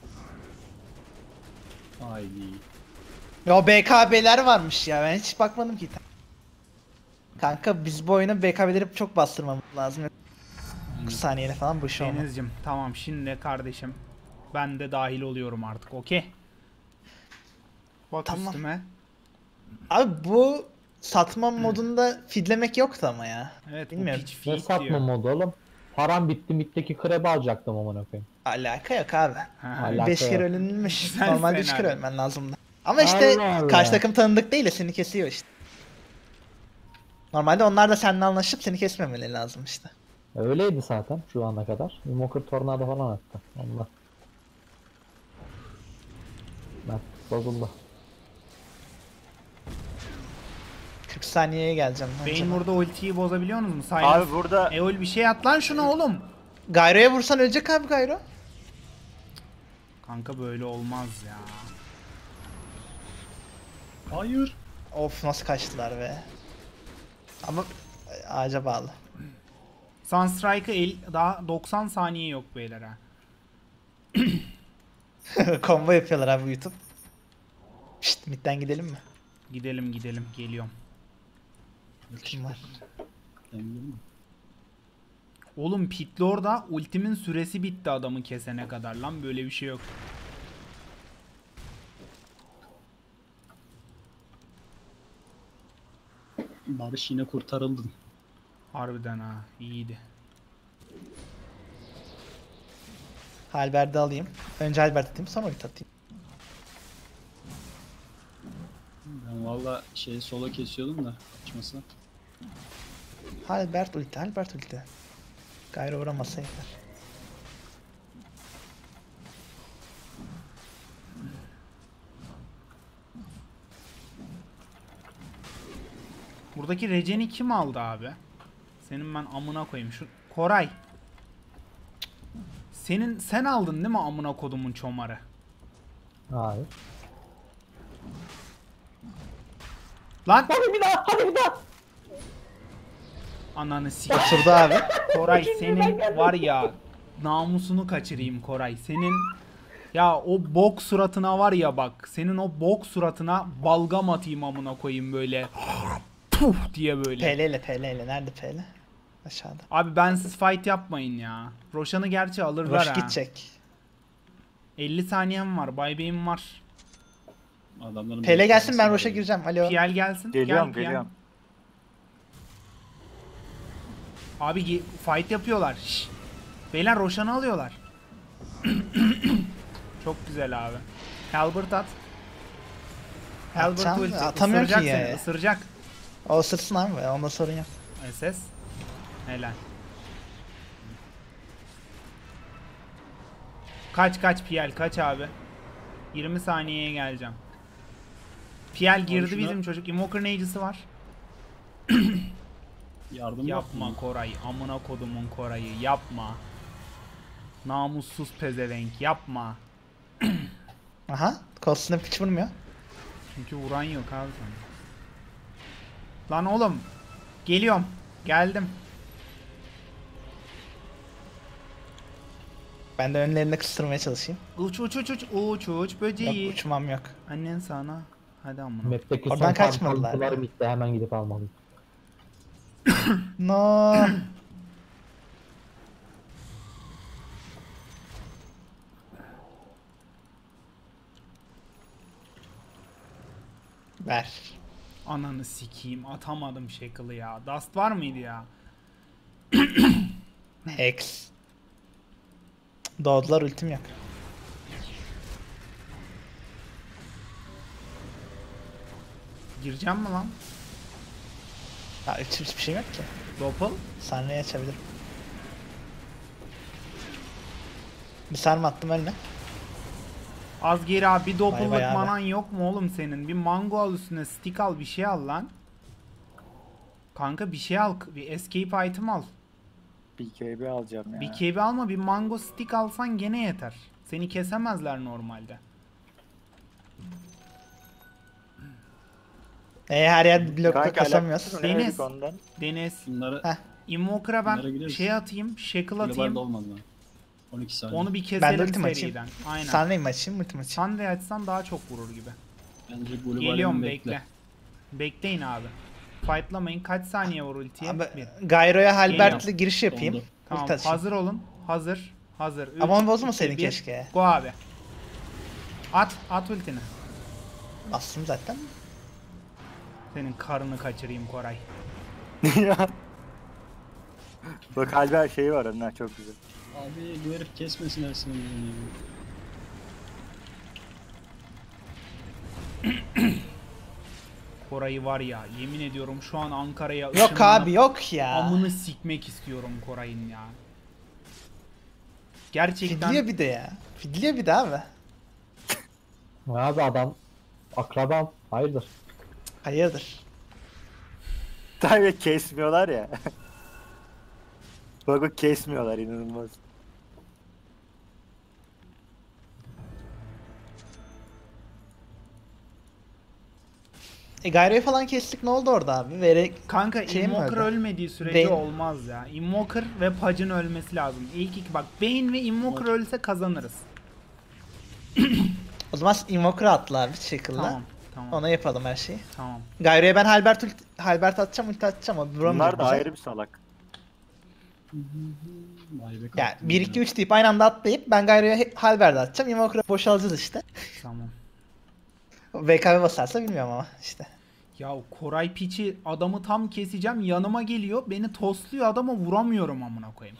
Haydi. Ya B K B'ler varmış ya, ben hiç bakmadım ki. Kanka biz bu oyuna B K B'leri çok bastırmamız lazım. kırk saniyeyle falan bu şey olmaz. Denizcim tamam şimdi kardeşim. Ben de dahil oluyorum artık okey. Bak Tamam. üstüme. Abi bu satma modunda feedlemek yoktu ama ya. Evet Bilmiyorum. bu pitch Ne feed satma diyor. modu oğlum? Param bitti, mitteki krebi alacaktım amına koyayım. Alaka yok abi. Ha, Alaka beş kere yok. ölünmüş. Güzel Normalde üç kere senaryo. ölmen lazımdı. Ama işte Allah Allah. karşı takım tanıdık değil de seni kesiyor işte. Normalde onlar da seninle anlaşıp seni kesmemeleri lazım işte. Öyleydi zaten şu ana kadar. Invoker Tornado falan attı. Allah. Bak bozuldu. kırk saniyeye geleceğim. Beyin önce. burada ultiyi bozabiliyor musunuz? Silence. Abi burada Eol bir şey at lan şuna oğlum. Gyro'ya vursan ölecek abi Gyro. Kanka böyle olmaz ya. Hayır. Of nasıl kaçtılar be. Ama ağaca bağlı. Sunstrike'ı el daha doksan saniye yok beyler ha. Combo yapıyorlar abi YouTube. Şşt midden gidelim mi? Gidelim gidelim geliyorum. Kim var? Ben bilmiyorum. Oğlum Pitlor'da ultimin süresi bitti adamı kesene kadar lan böyle bir şey yok. Barış yine kurtarıldın. Harbiden ha iyiydi. Halbert'i alayım. Önce Halbert atayım sonra ulti atayım. Ben valla şeyi sola kesiyordum da kaçmasın. Halbert ulti, Halbert ulti. Gyro vuramasa yeter. Buradaki Regen'i kim aldı abi? Senin ben amına koyayım şu Koray. Senin sen aldın değil mi amına kodumun çomarı? Hayır. Lan Hadi bir daha, hadi bir daha. ananı sik. Oturdu abi. Koray senin var ya namusunu kaçırayım Koray. Senin ya o bok suratına var ya bak. Senin o bok suratına balgam atayım amına koyayım böyle. Puf diye böyle. P L ile P L ile. Nerede P L? Aşağıda. Abi bensiz fight yapmayın ya. Roşan'ı gerçi alırlar Roş ha. gidecek. elli saniyem var. Baybey'im var. Adamların P L gelsin ben beklemesi Roş'a var. gireceğim. Alo. Piel gelsin. geliyorum Gel Piel. geliyorum. Abi gi- fight yapıyorlar. Şşş. Beyler Roşan'ı alıyorlar. Çok güzel abi. Halbert at. Halbert Atacağım ulti. da atamıyorum Isıracak ki seni, ya. ısıracak. O ısırsın abi. Onda sorun yok. S S. Helal. Kaç kaç Piel kaç abi. yirmi saniyeye geleceğim. Piel girdi şuna- bizim çocuk. Invoker Nage'si var. Yardım Yapma yapma. Koray. Amına kodumun Koray'ı yapma. Namussuz pezevenk yapma. Aha. Kostuna piç vurmuyor. Çünkü vuran yok abi sana. Lan oğlum. Geliyorum. Geldim. Ben de önlerinde kıstırmaya çalışayım. Uç uç uç uç uç uç böceği. Yok uçmam yok. Annen sana. Hadi amına. Map'teki Oradan son kaçmadılar kampanyacıları ya. bitti, hemen gidip almalıyım. No. Ver. Ananı sikeyim. Atamadım Shackle'ı ya. Dust var mıydı ya? Hex. Doğdular, ultim yok. Gireceğim mi lan? Ha, ultim hiçbir şey yok ki. Doppel? Sarnı'yı açabilirim. Bir sarma attım önüne. Az geri abi. Bir Vay doppel'lık vay abi. manan yok mu oğlum senin? Bir mango al üstüne. Stick al. Bir şey al lan. Kanka bir şey al. Bir escape item al. B K B alacağım ya. Bir K B alma. Bir mango stick alsan gene yeter. Seni kesemezler normalde. E her yer blokla Kanka kasamıyoruz. alakası ne Deniz. dedik ondan? Deniz. Bunları Heh. Invoker'a Bunlara ben gireriz. şey atayım. Shackle globalde atayım. olmadı lan. on iki saniye. Onu bir Ben de keselim ultim açayım. seriden. Aynen. Sarnı'yı mı açayım, ultim açayım? Sen de açsan daha çok vurur gibi. Bence globalde Geliyorum bekle. bekle. Bekleyin abi. Fightlamayın. Kaç saniye var ultiye? Abi, Bir. Gairo'ya Halbert'le Geliyorum. giriş yapayım. Oldu. Tamam Ulti atayım. hazır olun. Hazır. Hazır. Üç, Ama onu iki, bozmasaydın bir. keşke. Go abi. At. At ultini. Bastım zaten. Senin karını kaçırayım Koray. Ya. Bak Halber şeyi var ondan çok güzel. Abi bu herif kesmesin Ersin'i. Koray'ı var ya yemin ediyorum şu an Ankara'ya Yok ışınlanıp abi yok ya. amını sikmek istiyorum Koray'ın ya. Gerçekten Fidliyor bir de ya. Fidliyor bir de abi. Abi adam akrabam, hayırdır? Hayırdır? Tabii kesmiyorlar ya. Bak bak kesmiyorlar inanılmaz. E Gairo'yu falan kestik, ne oldu orada abi? Vere... kanka Şey mi Invoker öldü? ölmediği sürece Bane- olmaz ya. Invoker ve Pudge'ın ölmesi lazım. İlk iki bak Bane ve Invoker ölse kazanırız. O zaman Invoker'ı atla abi Shackle'la. Tamam tamam Ona yapalım her şeyi. tamam. Gairo'ya ben Halbert ulti... Halbert atacağım, ulti atacağım. O vuramıyor Bunlar da bize. ayrı bir salak. Vay be Yani kalktım bir ya. iki üç deyip aynı anda atlayıp ben Gairo'ya he- Halbert'i atacağım. Invoker'a boşalacağız işte. Tamam. V K B basarsa bilmiyorum ama işte. Ya Koray piçi adamı tam keseceğim yanıma geliyor beni tosluyor adama vuramıyorum amına koyayım.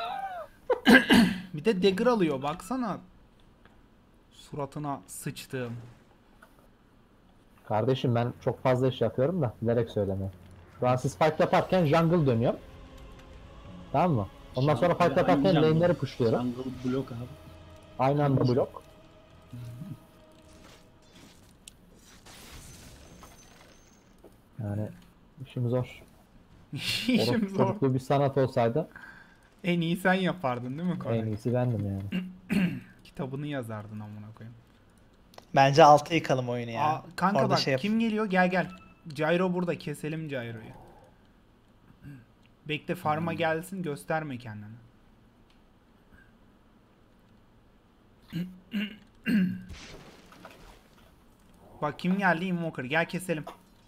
Bir de dagger alıyor baksana. Suratına sıçtığım. Kardeşim ben çok fazla iş yapıyorum da bilerek söylemiyorum. Şu an siz fight yaparken jungle dönüyor. Tamam mı? Ondan sonra fight Hangi yaparken jungle? lane'leri pushluyorum. Jungle blok abi. Aynı anda blok. Yani işim zor. İşim Orospu zor. çocukluğu bir sanat olsaydı En iyi sen yapardın değil mi Koray? en iyisi bendim yani. Kitabını yazardın amına koyayım. Bence altı yıkalım oyunu ya. Aa, kanka Orada bak şey yap- kim geliyor gel gel. Gyro burada keselim Gyro'yu. Bekle farma gelsin gösterme kendini. Bak kim geldi Invoker gel keselim.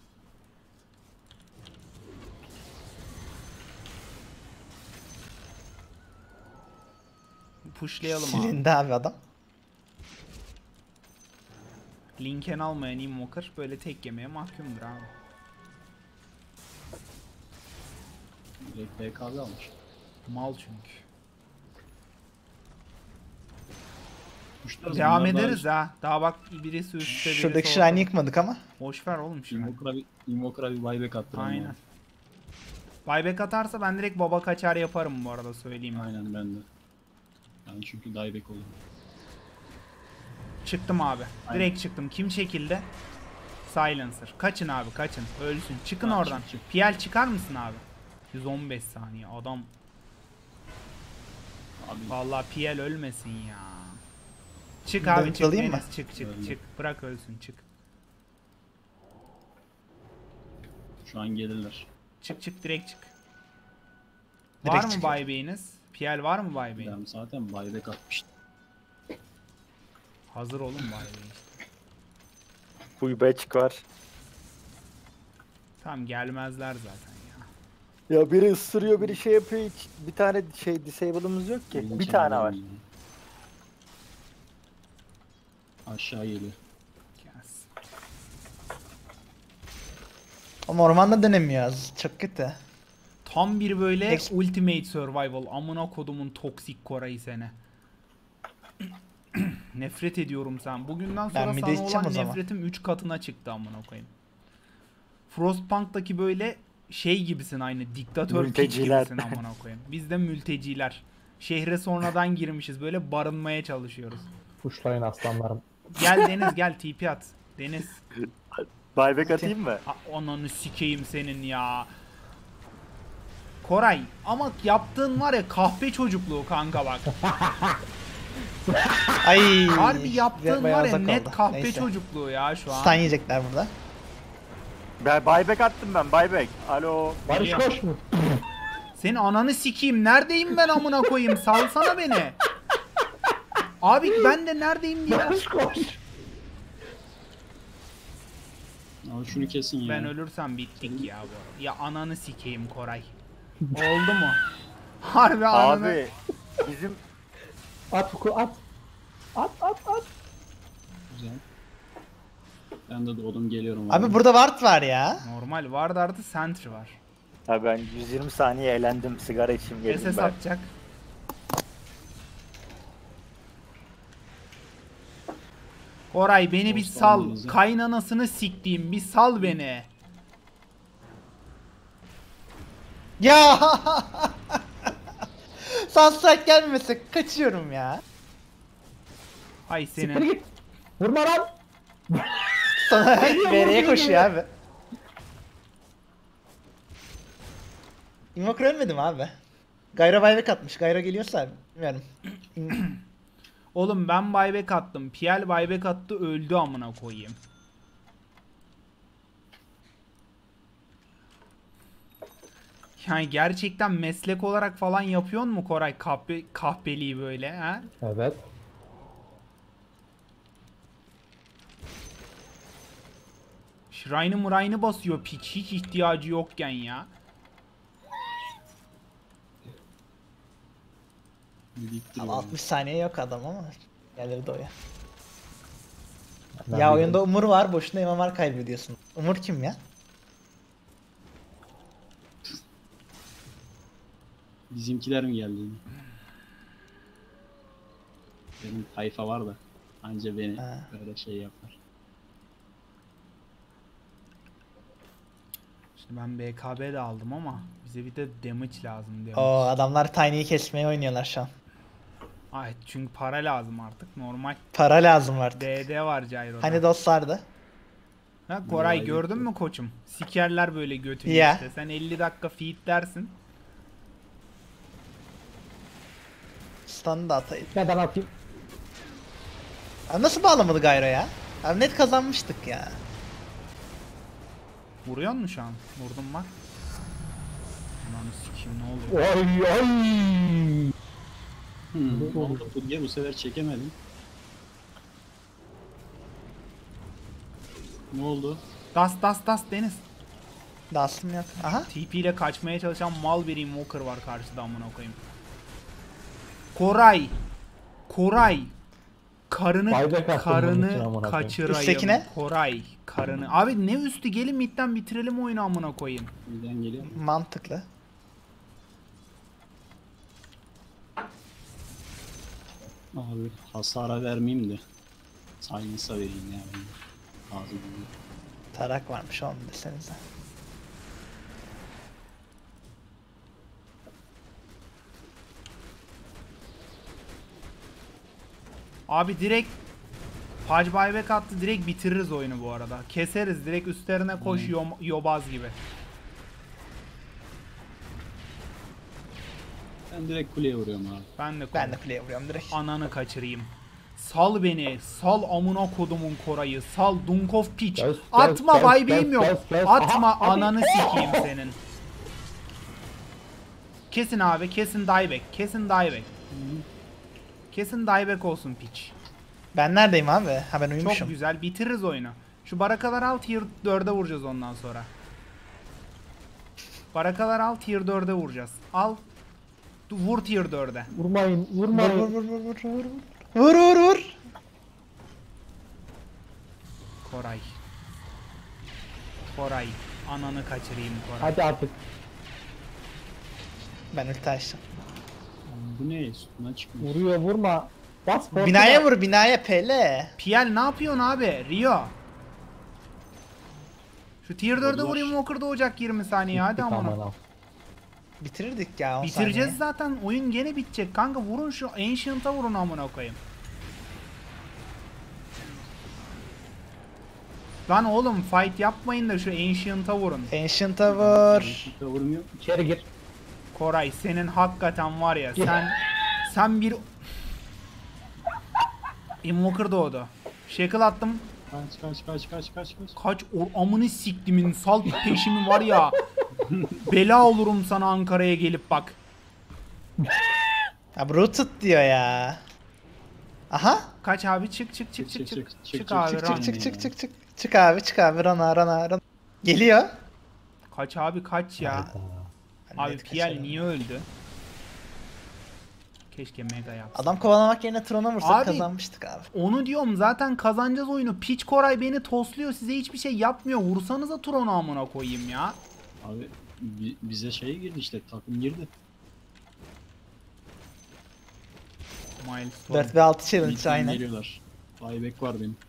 Pushlayalım abi. Silindi abi adam. Linken almayan Invoker böyle tek yemeye mahkumdur abi. Direkt B K B almış. Mal çünkü. Kuşlarız, Devam bunlar daha ederiz ha. Daha bak birisi üstte birisi Şuradaki ortada. Shrine'i yıkmadık ama. Boş ver oğlum şimdi. Invoker'a bir, Invoker'a bir buyback attıralım. Aynen. abi. Buyback atarsa ben direkt baba kaçar yaparım bu arada söyleyeyim. Aynen ben de. Yani çünkü dieback olur. Çıktım abi. Aynen. Direkt çıktım. Kim çekildi? Silencer. Kaçın abi kaçın. Ölsün. Çıkın Tamam, oradan. çık, çık. P L çıkar mısın abi? yüz on beş saniye. Adam Abi vallahi P L ölmesin ya. Çık abi Dön- çık. dalayım mı? Enes, çık çık Öyle. çık. Bırak ölsün çık. Şu an gelirler. Çık çık direkt çık. Direkt Var mı çıkıyor. buybay'iniz? P L var mı buybay? Ben zaten buyback atmıştım. Hazır olun buybay işte. Kuybeç var. Tamam gelmezler zaten ya. Ya biri ısırıyor, biri şey yapıyor. Hiç bir tane şey disable'ımız yok ki. Bir tane var. Aşağı geliyor. Gelsin. Ama ormanda dönemiyor az. Çok kötü. Tam bir böyle Ex- ultimate survival. Amına kodumun toksik Koray'ı sene. Nefret ediyorum sen. Bugünden sonra Ben bir de sana içeceğim olan o zaman. nefretim üç katına çıktı amına koyayım. Frostpunk'taki böyle şey gibisin aynı diktatör piç Mülteciler. gibisin amına koyayım. Biz de mülteciler. Şehre sonradan girmişiz böyle barınmaya çalışıyoruz. Kuşlayın aslanlarım. Gel Deniz gel T P at. Deniz. Buyback atayım mı? A- Ananı sikeyim senin ya. Koray ama yaptığın var ya kahpe çocukluğu kanka bak. Ay. Harbi yaptığın bayağı var ya uzak net oldu. kahpe Neyse. çocukluğu ya şu an. Stun yiyecekler burada. Ben buyback attım ben buyback. Alo. Barış Biliyorum. koş mu? Senin ananı sikeyim. Neredeyim ben amına koyayım? Salsana beni. Abi ben de neredeyim diye. Barış koş. Abi şunu kesin ya. Ben ölürsem bittik ya bu arada. Ya ananı sikeyim Koray. Oldu mu? Harbi ananı. Abi bizim At Fuku at. At at at. Güzel. Ben de doğdum geliyorum. Abi burada ward var ya. Normal var da artı sentry var. Abi ben yüz yirmi saniye elendim, sigara içim geldim S S ben. atacak. Koray beni bir sal. Osmanlı'nızı. Kaynanasını siktiğim bir sal beni. Ya. Sunstrike gelmemesi kaçıyorum ya. Hay Siktir senin. git. Vurma lan. Sana V'ye koşuyor abi. Invoker ölmedi mi abi? Gayra buyback atmış. Gayra geliyorsa abi. Bilmiyorum. Oğlum ben buyback attım. P L buyback attı öldü amına koyayım. Yani gerçekten meslek olarak falan yapıyor mu Koray kahpe, kahpeliği böyle ha? Evet. Şırayını mırayını basıyor piç hiç ihtiyacı yokken ya. Bitti Ama ya. altmış saniye yok adam ama. Gelir de o ya. Ben Ya biliyorum. oyunda Umur var. Boşuna M M R kaybediyorsun. Umur kim ya? Bizimkiler mi geldi? Benim tayfa var da. Anca beni Ha. böyle şey yapar. İşte ben B K B de aldım ama bize bir de damage lazım damage. O adamlar Tiny'yi kesmeye oynuyorlar şu an. Ay çünkü para lazım artık normal. Para lazım artık. D D var Gyro'da. Hani dostlardı. Ha, Koray Vay gördün be. mü koçum? Sikerler böyle götünü Ya. işte. Sen elli dakika feed dersin. Stun'ı da atayım. Neden atayım? Abi nasıl bağlamadı Gayro ya? Abi net kazanmıştık ya. Vuruyor mu şu an? Vurdum bak. Ananı sikeyim ne oluyor? Ay ay. Hmm. Oldu Fulya bu sefer çekemedim. Ne oldu? Das das das Deniz. Dastım yok. Aha. T P ile kaçmaya çalışan mal bir invoker var karşıda amına koyayım. Koray. Koray. Karını Buyback attım bunun için karını amına koyayım. kaçırayım. Üsttekine? Koray. Karını. Abi ne üstü gelin midden bitirelim oyunu amına koyayım. Birden geliyor. Mantıklı. Abi hasara vermeyeyim de. Silence'a vereyim ya ben. Lazım değil. Tarak varmış oğlum desenize. Abi direkt Pudge buyback attı direkt bitiririz oyunu bu arada. Keseriz direkt üstlerine koş yom- yobaz gibi. Ben direkt kuleye vuruyorum abi. Ben de Ben de play vuruyorum direkt. ananı kaçırayım. Sal beni. Sal amına kodumun Koray'ı. Sal Dunkov piç. Göz, göz, Atma göz, baybeğim göz, yok. göz, göz. Atma Aha, abi. ananı sikeyim senin. Kesin abi, kesin dieback. Kesin dieback. Kesin dieback olsun piç. Ben neredeyim abi? Ha ben Çok uyumuşum. güzel, bitiririz oyunu. Şu barakalar al, tier dörde vuracağız ondan sonra. Barakalar al, tier dörde vuracağız. Al. Du- Vur tier dörde. Vurmayın, Vur vurmayın. vur vur vur vur vur. Vur vur vur. Koray. Koray. Ananı kaçırayım Koray. Hadi artık. Ben ulti açtım. Bu ne? Sütuna çıkmış. Vuruyor, vurma. Bas korkma. Binaya vur binaya Pele. Piel ne yapıyorsun abi? Rio. Şu tier dörde Vurdular. vurayım Walker doğacak yirmi saniye hadi Tamam, amına. al. Bitirirdik ya on Bitireceğiz saniye. zaten. Oyun gene bitecek. Kanka vurun şu Ancient'a vurun amına koyayım. Lan oğlum fight yapmayın da şu Ancient'a vurun. Ancient'a vur. Sütuna vurmuyor. İçeri gir. Koray senin hakikaten var ya sen sen bir Invoker doğdu. Shackle attım. Kaç kaç kaç kaç kaç kaç. Kaç or amını siktimin sal peşimi var ya. Bela olurum sana Ankara'ya gelip bak. Ya Rooted diyor ya. Aha. Kaç abi çık çık çık çık çık. Çık, çık, çık, abi çık, run. Çık çık çık çık çık. Çık abi çık abi rana rana rana. Geliyor. Kaç abi kaç ya. Abi net Piel kaçarım. niye öldü? Keşke mega yapsın. Adam kovalamak yerine Tron'a vursak Abi- kazanmıştık abi. Onu diyorum zaten kazanacağız oyunu. Piç Koray beni tosluyor size hiçbir şey yapmıyor. Vursanıza Tron'u amına koyayım ya. Abi bi- bize şey girdi işte takım girdi. Milestone. dört ve altı challenge Midden aynen. geliyorlar. Buyback var benim.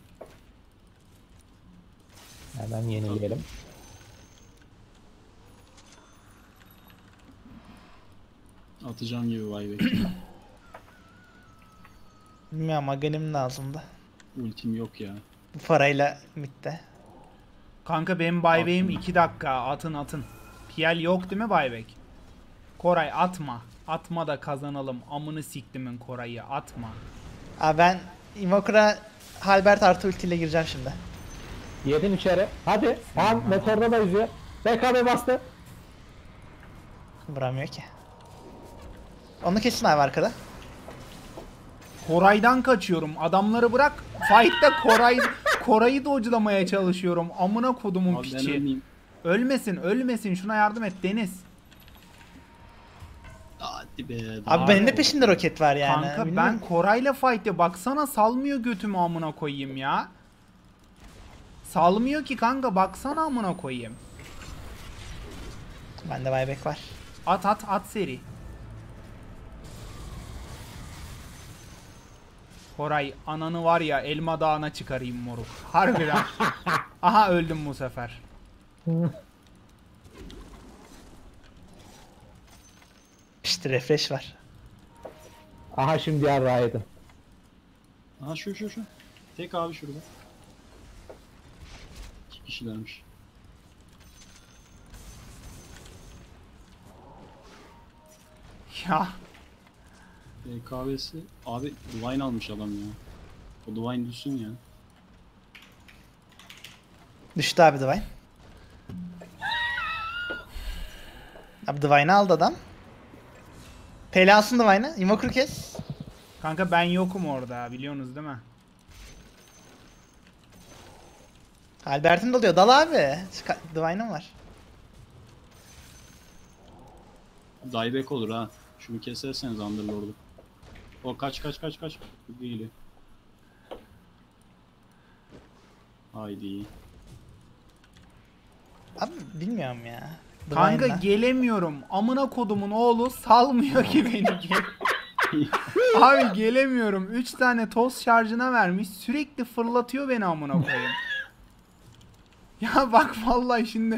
Hemen yenileyelim. Atacağım gibi buyback. Bilmiyorum ama benim lazımdı. Ultim yok ya. Bu parayla midde. Kanka benim buyback'im Atın. iki dakika. Atın atın. Piel yok değil mi buyback? Koray atma. Atma da kazanalım. Amını siktimin Koray'ı atma. Abi ben Invoker'a Halbert artı ultiyle gireceğim şimdi. Yedin içeri. Hadi. Tamam, meteorda da yüzüyor. B K B bastı. Vuramıyor ki. Onu kesin abi arkada. Koray'dan kaçıyorum. Adamları bırak. Fight'ta Koray Koray'ı dodge'lamaya çalışıyorum. Amına kodumun Abi ben piçi. ölmeyeyim. Ölmesin, ölmesin. Şuna yardım et Deniz. Hadi be. Abi, Abi, benim de peşinde roket var yani. Kanka bilmiyorum. ben Koray'la fight'te baksana salmıyor götümü amına koyayım ya. Salmıyor ki kanka baksana amına koyayım. Bende buyback var. At at at seri. Koray ananı var ya elma dağına çıkarayım moruk. Harbiden. Aha öldüm bu sefer. İşte refresh var. Aha şimdi yarrağıydı. Aha şu şu şu. Tek abi şurada. İki kişilermiş. Ya E, kahvesi. Abi Divine almış adam ya. O Divine düşsün ya. Düştü abi Divine. Abi Divine'ı aldı adam. Pele alsın Divine'ı. Invoker kes. kanka ben yokum orada biliyorsunuz değil mi? Albert'in doluyor. Dal abi. Çık- Divine'ım var. Dieback olur ha. Şunu keserseniz Underlord'u. O kaç kaç kaç kaç. Değil. Haydi. Abi bilmiyorum ya. Kanka Divine'la. gelemiyorum. Amına kodumun oğlu salmıyor ki beni. Abi gelemiyorum. üç tane toz şarjına vermiş. Sürekli fırlatıyor beni amına koyayım. Ya bak vallahi şimdi.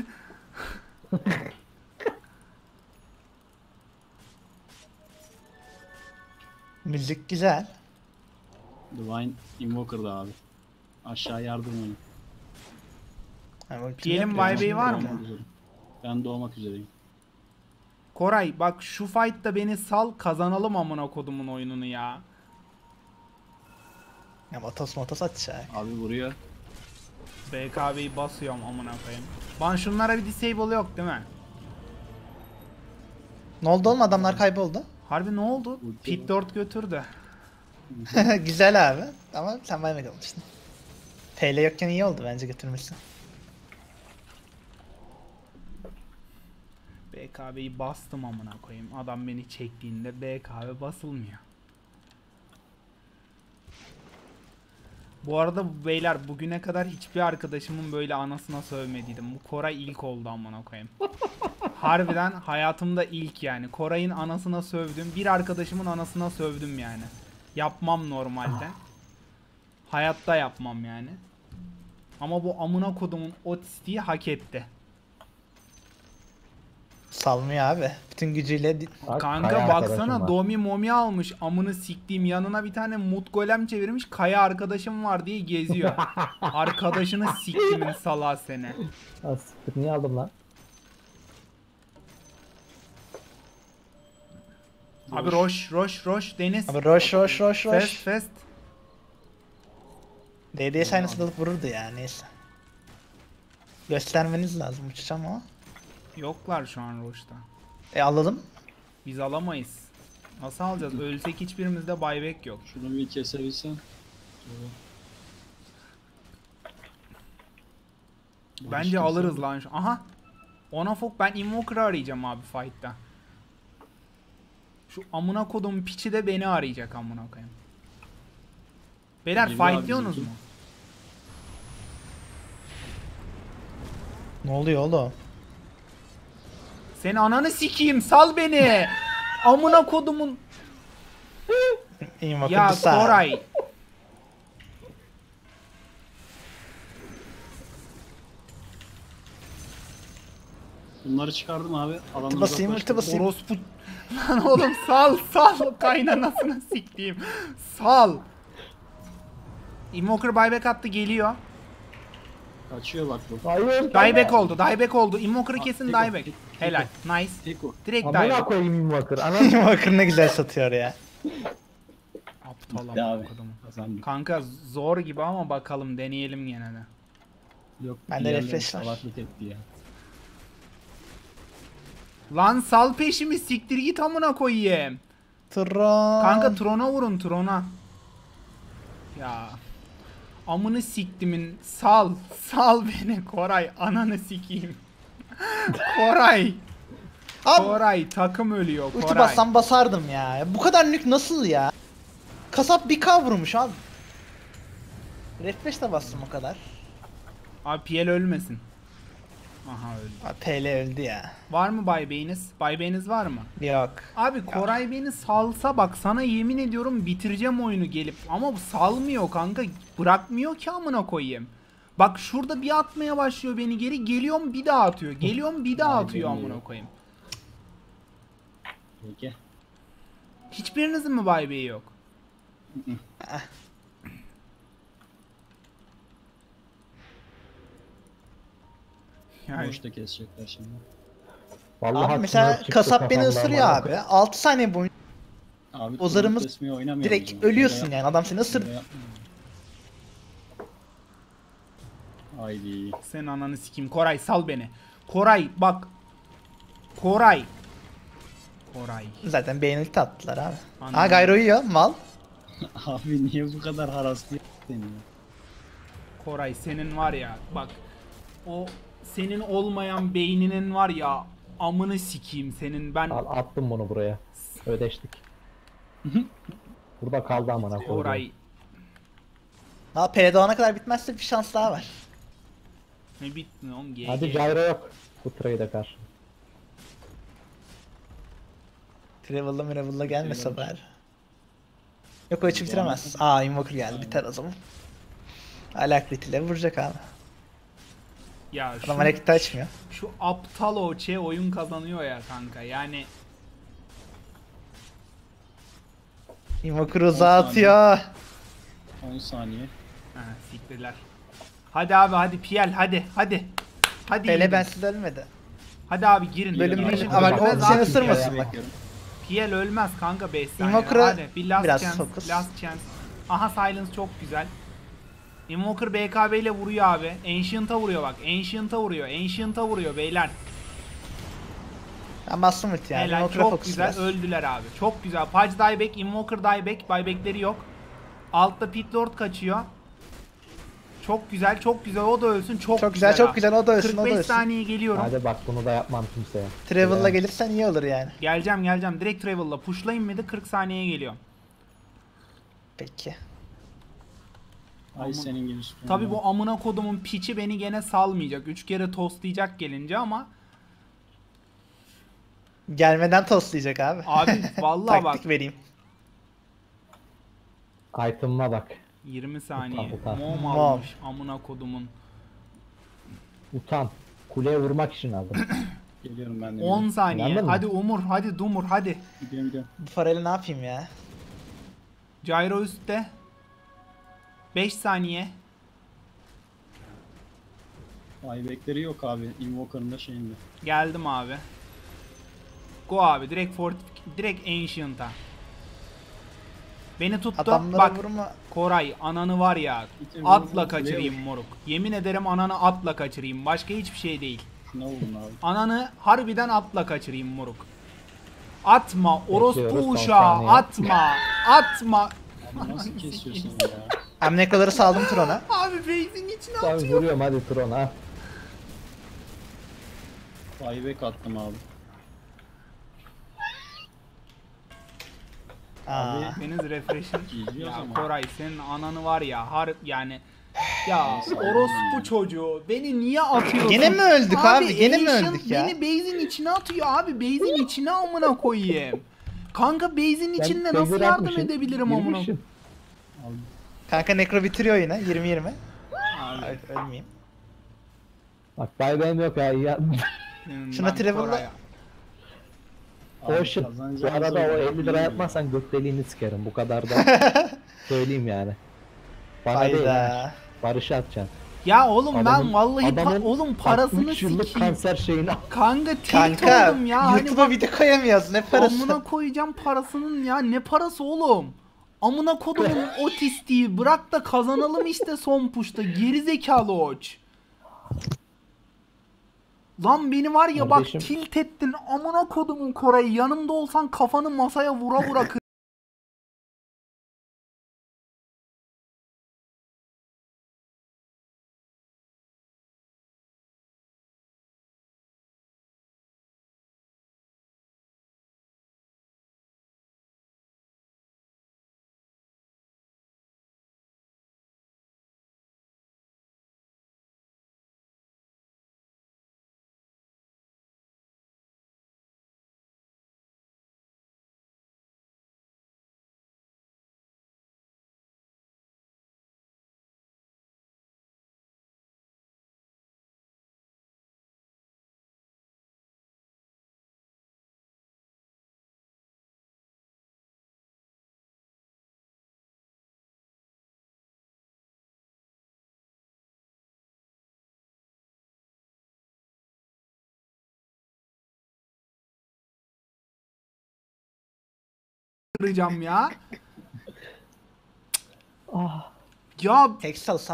Müzik güzel. Divine Invoker'da abi. Aşağı yardım oyunu. Yani ultim Piel'in yok ya. buyback'i var mı? Doğmak üzere. Ben doğmak üzereyim. Koray bak şu fight'ta beni sal kazanalım amına kodumun oyununu ya. Ya motos motos atacak. Abi vuruyor. B K B'yi basıyorum amına koyayım. Ban şunlara bir disable yok değil mi? Ne oldu oğlum, adamlar kayboldu. Harbi ne oldu? Pit dört götürdü. Güzel abi. Ama sen baymak almıştın. P L yokken iyi oldu bence götürmesi. B K B'yi bastım amına koyayım. Adam beni çektiğinde B K B basılmıyor. Bu arada beyler bugüne kadar hiçbir arkadaşımın böyle anasına sövmediydim. Bu Koray ilk oldu amına koyayım. Harbiden hayatımda ilk yani. Koray'ın anasına sövdüm. Bir arkadaşımın anasına sövdüm yani. Yapmam normalde. Hayatta yapmam yani. Ama bu amına kodumun otistiği hak etti. Salmıyor abi. Bütün gücüyle di- Bak, Kanka kaya arkadaşım baksana var. Domi Momi almış amını siktiğim, yanına bir tane mut golem çevirmiş, kaya arkadaşım var diye geziyor. Arkadaşını siktimin salağı seni. Ha, siktir, niye aldım lan? Abi Roş Roş Roş Deniz. Abi roş roş roş roş. Fest fest. D D S aynısı dalıp vururdu ya, neyse. Göstermeniz lazım, uçacağım ama. Yoklar şu an Roş'ta. E alalım. Biz alamayız. Nasıl alacağız? Ölsek hiçbirimizde buyback yok. Şunu bir kesebilsen. Bence alırız lan şu. Aha. Ona fok, ben Invoker'ı arayacağım abi fight'ta. Şu amına kodum piçi de beni arayacak amına koyayım. Beyler Geliyor abi fightlıyorsunuz mu? bizimki. Ne oluyor oğlum? Senin ananı sikeyim, sal beni. Amına kodumun. İyi bakın Ya sağ. Koray. Bunları çıkardım abi. Alanı Ulti basayım, ulti uzaklaştırdım. basayım. Orospu. Lan oğlum sal sal kaynanasını siktiğim. Sal. Invoker buyback attı, geliyor. Kaçıyor bak bu. Hayır. Dieback oldu, dieback oldu. Invoker'ı kesin tek o, dieback. tek- Helal, nice. Tek o. Direkt Amına dieback. koyayım Invoker. Anam. Bakın ne güzel satıyor ya. Aptal Bitti amına abi. kodumun. Kazandık. Kanka zor gibi ama bakalım, deneyelim gene de. Yok. Bende diğerleri refresh var. salaklık etti ya. Lan sal peşimi, siktir git amına koyayım. Tron. Kanka Tron'a vurun, Tron'a. Ya. Amını siktimin, sal, sal beni Koray, ananı sikeyim. Koray, Abi Koray takım ölüyor ulti Koray. bassam basardım ya. Bu kadar nük nasıl ya? Kasap bir K vurmuş abi. Refresh de bastım o kadar. Abi P L ölmesin. Aha öldü. Abi P L öldü ya. Var mı buybay'iniz? Buybay'iniz var mı? Yok. Abi Koray beni salsa bak, sana yemin ediyorum bitireceğim oyunu gelip, ama bu salmıyor kanka, bırakmıyor ki amına koyayım. Bak şurada bir atmaya başlıyor beni geri, geliyorum bir daha atıyor, geliyorum bir daha Vay atıyor be. amına koyayım. Peki. Hiçbirinizin mi buybay yok? Yani Boşta kesecekler şimdi. Vallahi Abi mesela sınır çıktı kasap beni kafamdan ısırıyor bana. abi. altı saniye boyunca Abi Ozarımız tırnak kesmeyi oynamıyor direkt o zaman. ölüyorsun Böyle yani. Adam seni ısır. Böyle yapmıyor. Haydi. senin ananı sikeyim Koray, sal beni. Koray bak. Koray. Koray. Zaten beğenilti attılar abi. Anladım. Ha Gyro yiyor mal. Abi niye bu kadar haraslı yaptın ya? Koray senin var ya bak, o senin olmayan beyninin var ya, amını sikeyim senin ben. Al, attım bunu buraya. Ödeştik. Burada kaldı amına koyayım. Koray Ha P L doğana kadar bitmezse bir şans daha var. ne bitti oğlum, G G. Hadi gyro yok. Bu trade'e karşı. Travel'la Miravel'la gelmese bari. Yok o hiç bitiremez. Aa Invoker geldi, biter o zaman. Alakrit ile vuracak abi. Ya Adam şu, hareketi açmıyor. şu aptal o şey oyun kazanıyor ya kanka, yani Invoker uzağa atıyor. on saniye. ha, siktirler. Hadi abi, hadi P L, hadi hadi. Hadi P L girin. bensiz ölmedi. Hadi abi girin. Bölüm Girin. bölüm Girin. ama Ölmez o abi. seni ısırmasın bak. Bakıyorum. P L ölmez kanka beş saniye. Invoker'a Hadi bir last biraz chance. fokus. Last chance. Aha Silence çok güzel. Invoker B K B ile vuruyor abi. Ancient'a vuruyor bak. Ancient'a vuruyor. Ancient'a vuruyor beyler. Ben bastım ulti yani. Helal, Invoker'a çok fokus güzel biraz. öldüler abi. Çok güzel. Pudge dieback, Invoker dieback. Buyback'leri yok. Altta Pit Lord kaçıyor. Çok güzel, çok güzel. O da ölsün. Çok, Çok güzel, çok abi. güzel. O da ölsün, o da kırk beş ölsün. saniye geliyorum. Hadi bak bunu da yapmam kimseye. Travel'la Ya. gelirsen iyi olur yani. Geleceğim, geleceğim. Direkt Travel'la. Pushlayın mıydı? kırk saniyeye geliyor. Peki. Ay senin gibi süper. Tabi bu amına kodumun piçi beni gene salmayacak. Üç kere toastlayacak gelince ama Gelmeden toslayacak abi. abi vallahi bak Taktik vereyim. Item'a bak. yirmi saniye. Utan, utan. Mom Mom. almış amına kodumun. Utan. Kuleye vurmak için aldım. Geliyorum ben de. on saniye. İnandın mı? Hadi Umur, hadi Dumur, hadi. Gidiyorum gidiyorum. Bu parayla ne yapayım ya? Gyro üstte. beş saniye. Buyback'leri yok abi. Invoker'ın da şeyinde. Geldim abi. Go abi direkt fort direkt Ancient'a. Beni tuttu. Adamlara Bak vurma. Koray ananı var ya Bitir, vur, atla vur, kaçırayım kuleye moruk. Yemin ederim ananı atla kaçırayım. Başka hiçbir şey değil. Şuna vurun abi. Ananı harbiden atla kaçırayım moruk. Atma orospu Bekliyoruz, son uşağı saniye. atma atma. Abi nasıl kesiyorsun ya? Amnekaları saldım Tron'a. Abi base'in içine Abi atıyor. vuruyorum hadi Tron ha. Buyback attım abi. Aa. Deniz refresh'in. İyi o Ya zaman. Koray senin ananı var ya har yani ya orospu çocuğu beni niye atıyorsun? Gene mi öldük abi? Gene mi Ancient öldük ya? Beni base'in içine atıyor abi. Base'in içine amına koyayım. Kanka base'in Ben içinde nasıl Fezir yardım atmışım, edebilirim amına? girmişim. Kanka Necro bitiriyor yine. yirmi yirmi. Abi, Öl ölmeyeyim. Bak bay benim yok ya. ya. senin Şuna ben Travel'la- Koray'a- O shit. Bu kazanacağımız arada o oyunu elli lira bilmiyorum. yapmazsan göt deliğini sikerim. Bu kadar da söyleyeyim yani. Bana değil ha. Hayda. Barış'a atacaksın. Ya oğlum ben Adamın- vallahi pa- adamın oğlum bak, parasını üç yıllık sikeyim. kanser şeyini al. Kanka tilt Kanka oldum ya. Hani YouTube'a video koyamıyoruz. Ne parası? amına koyacağım parasının ya ne parası oğlum? Amına kodumun otistiği bırak da kazanalım işte son puşta geri zekalı oç. Lan beni var ya Kardeşim. bak tilt ettin amına kodumun Koray'ı yanımda olsan kafanı masaya vura vura kır- kıracağım ya. Ah. Ya Tek salsam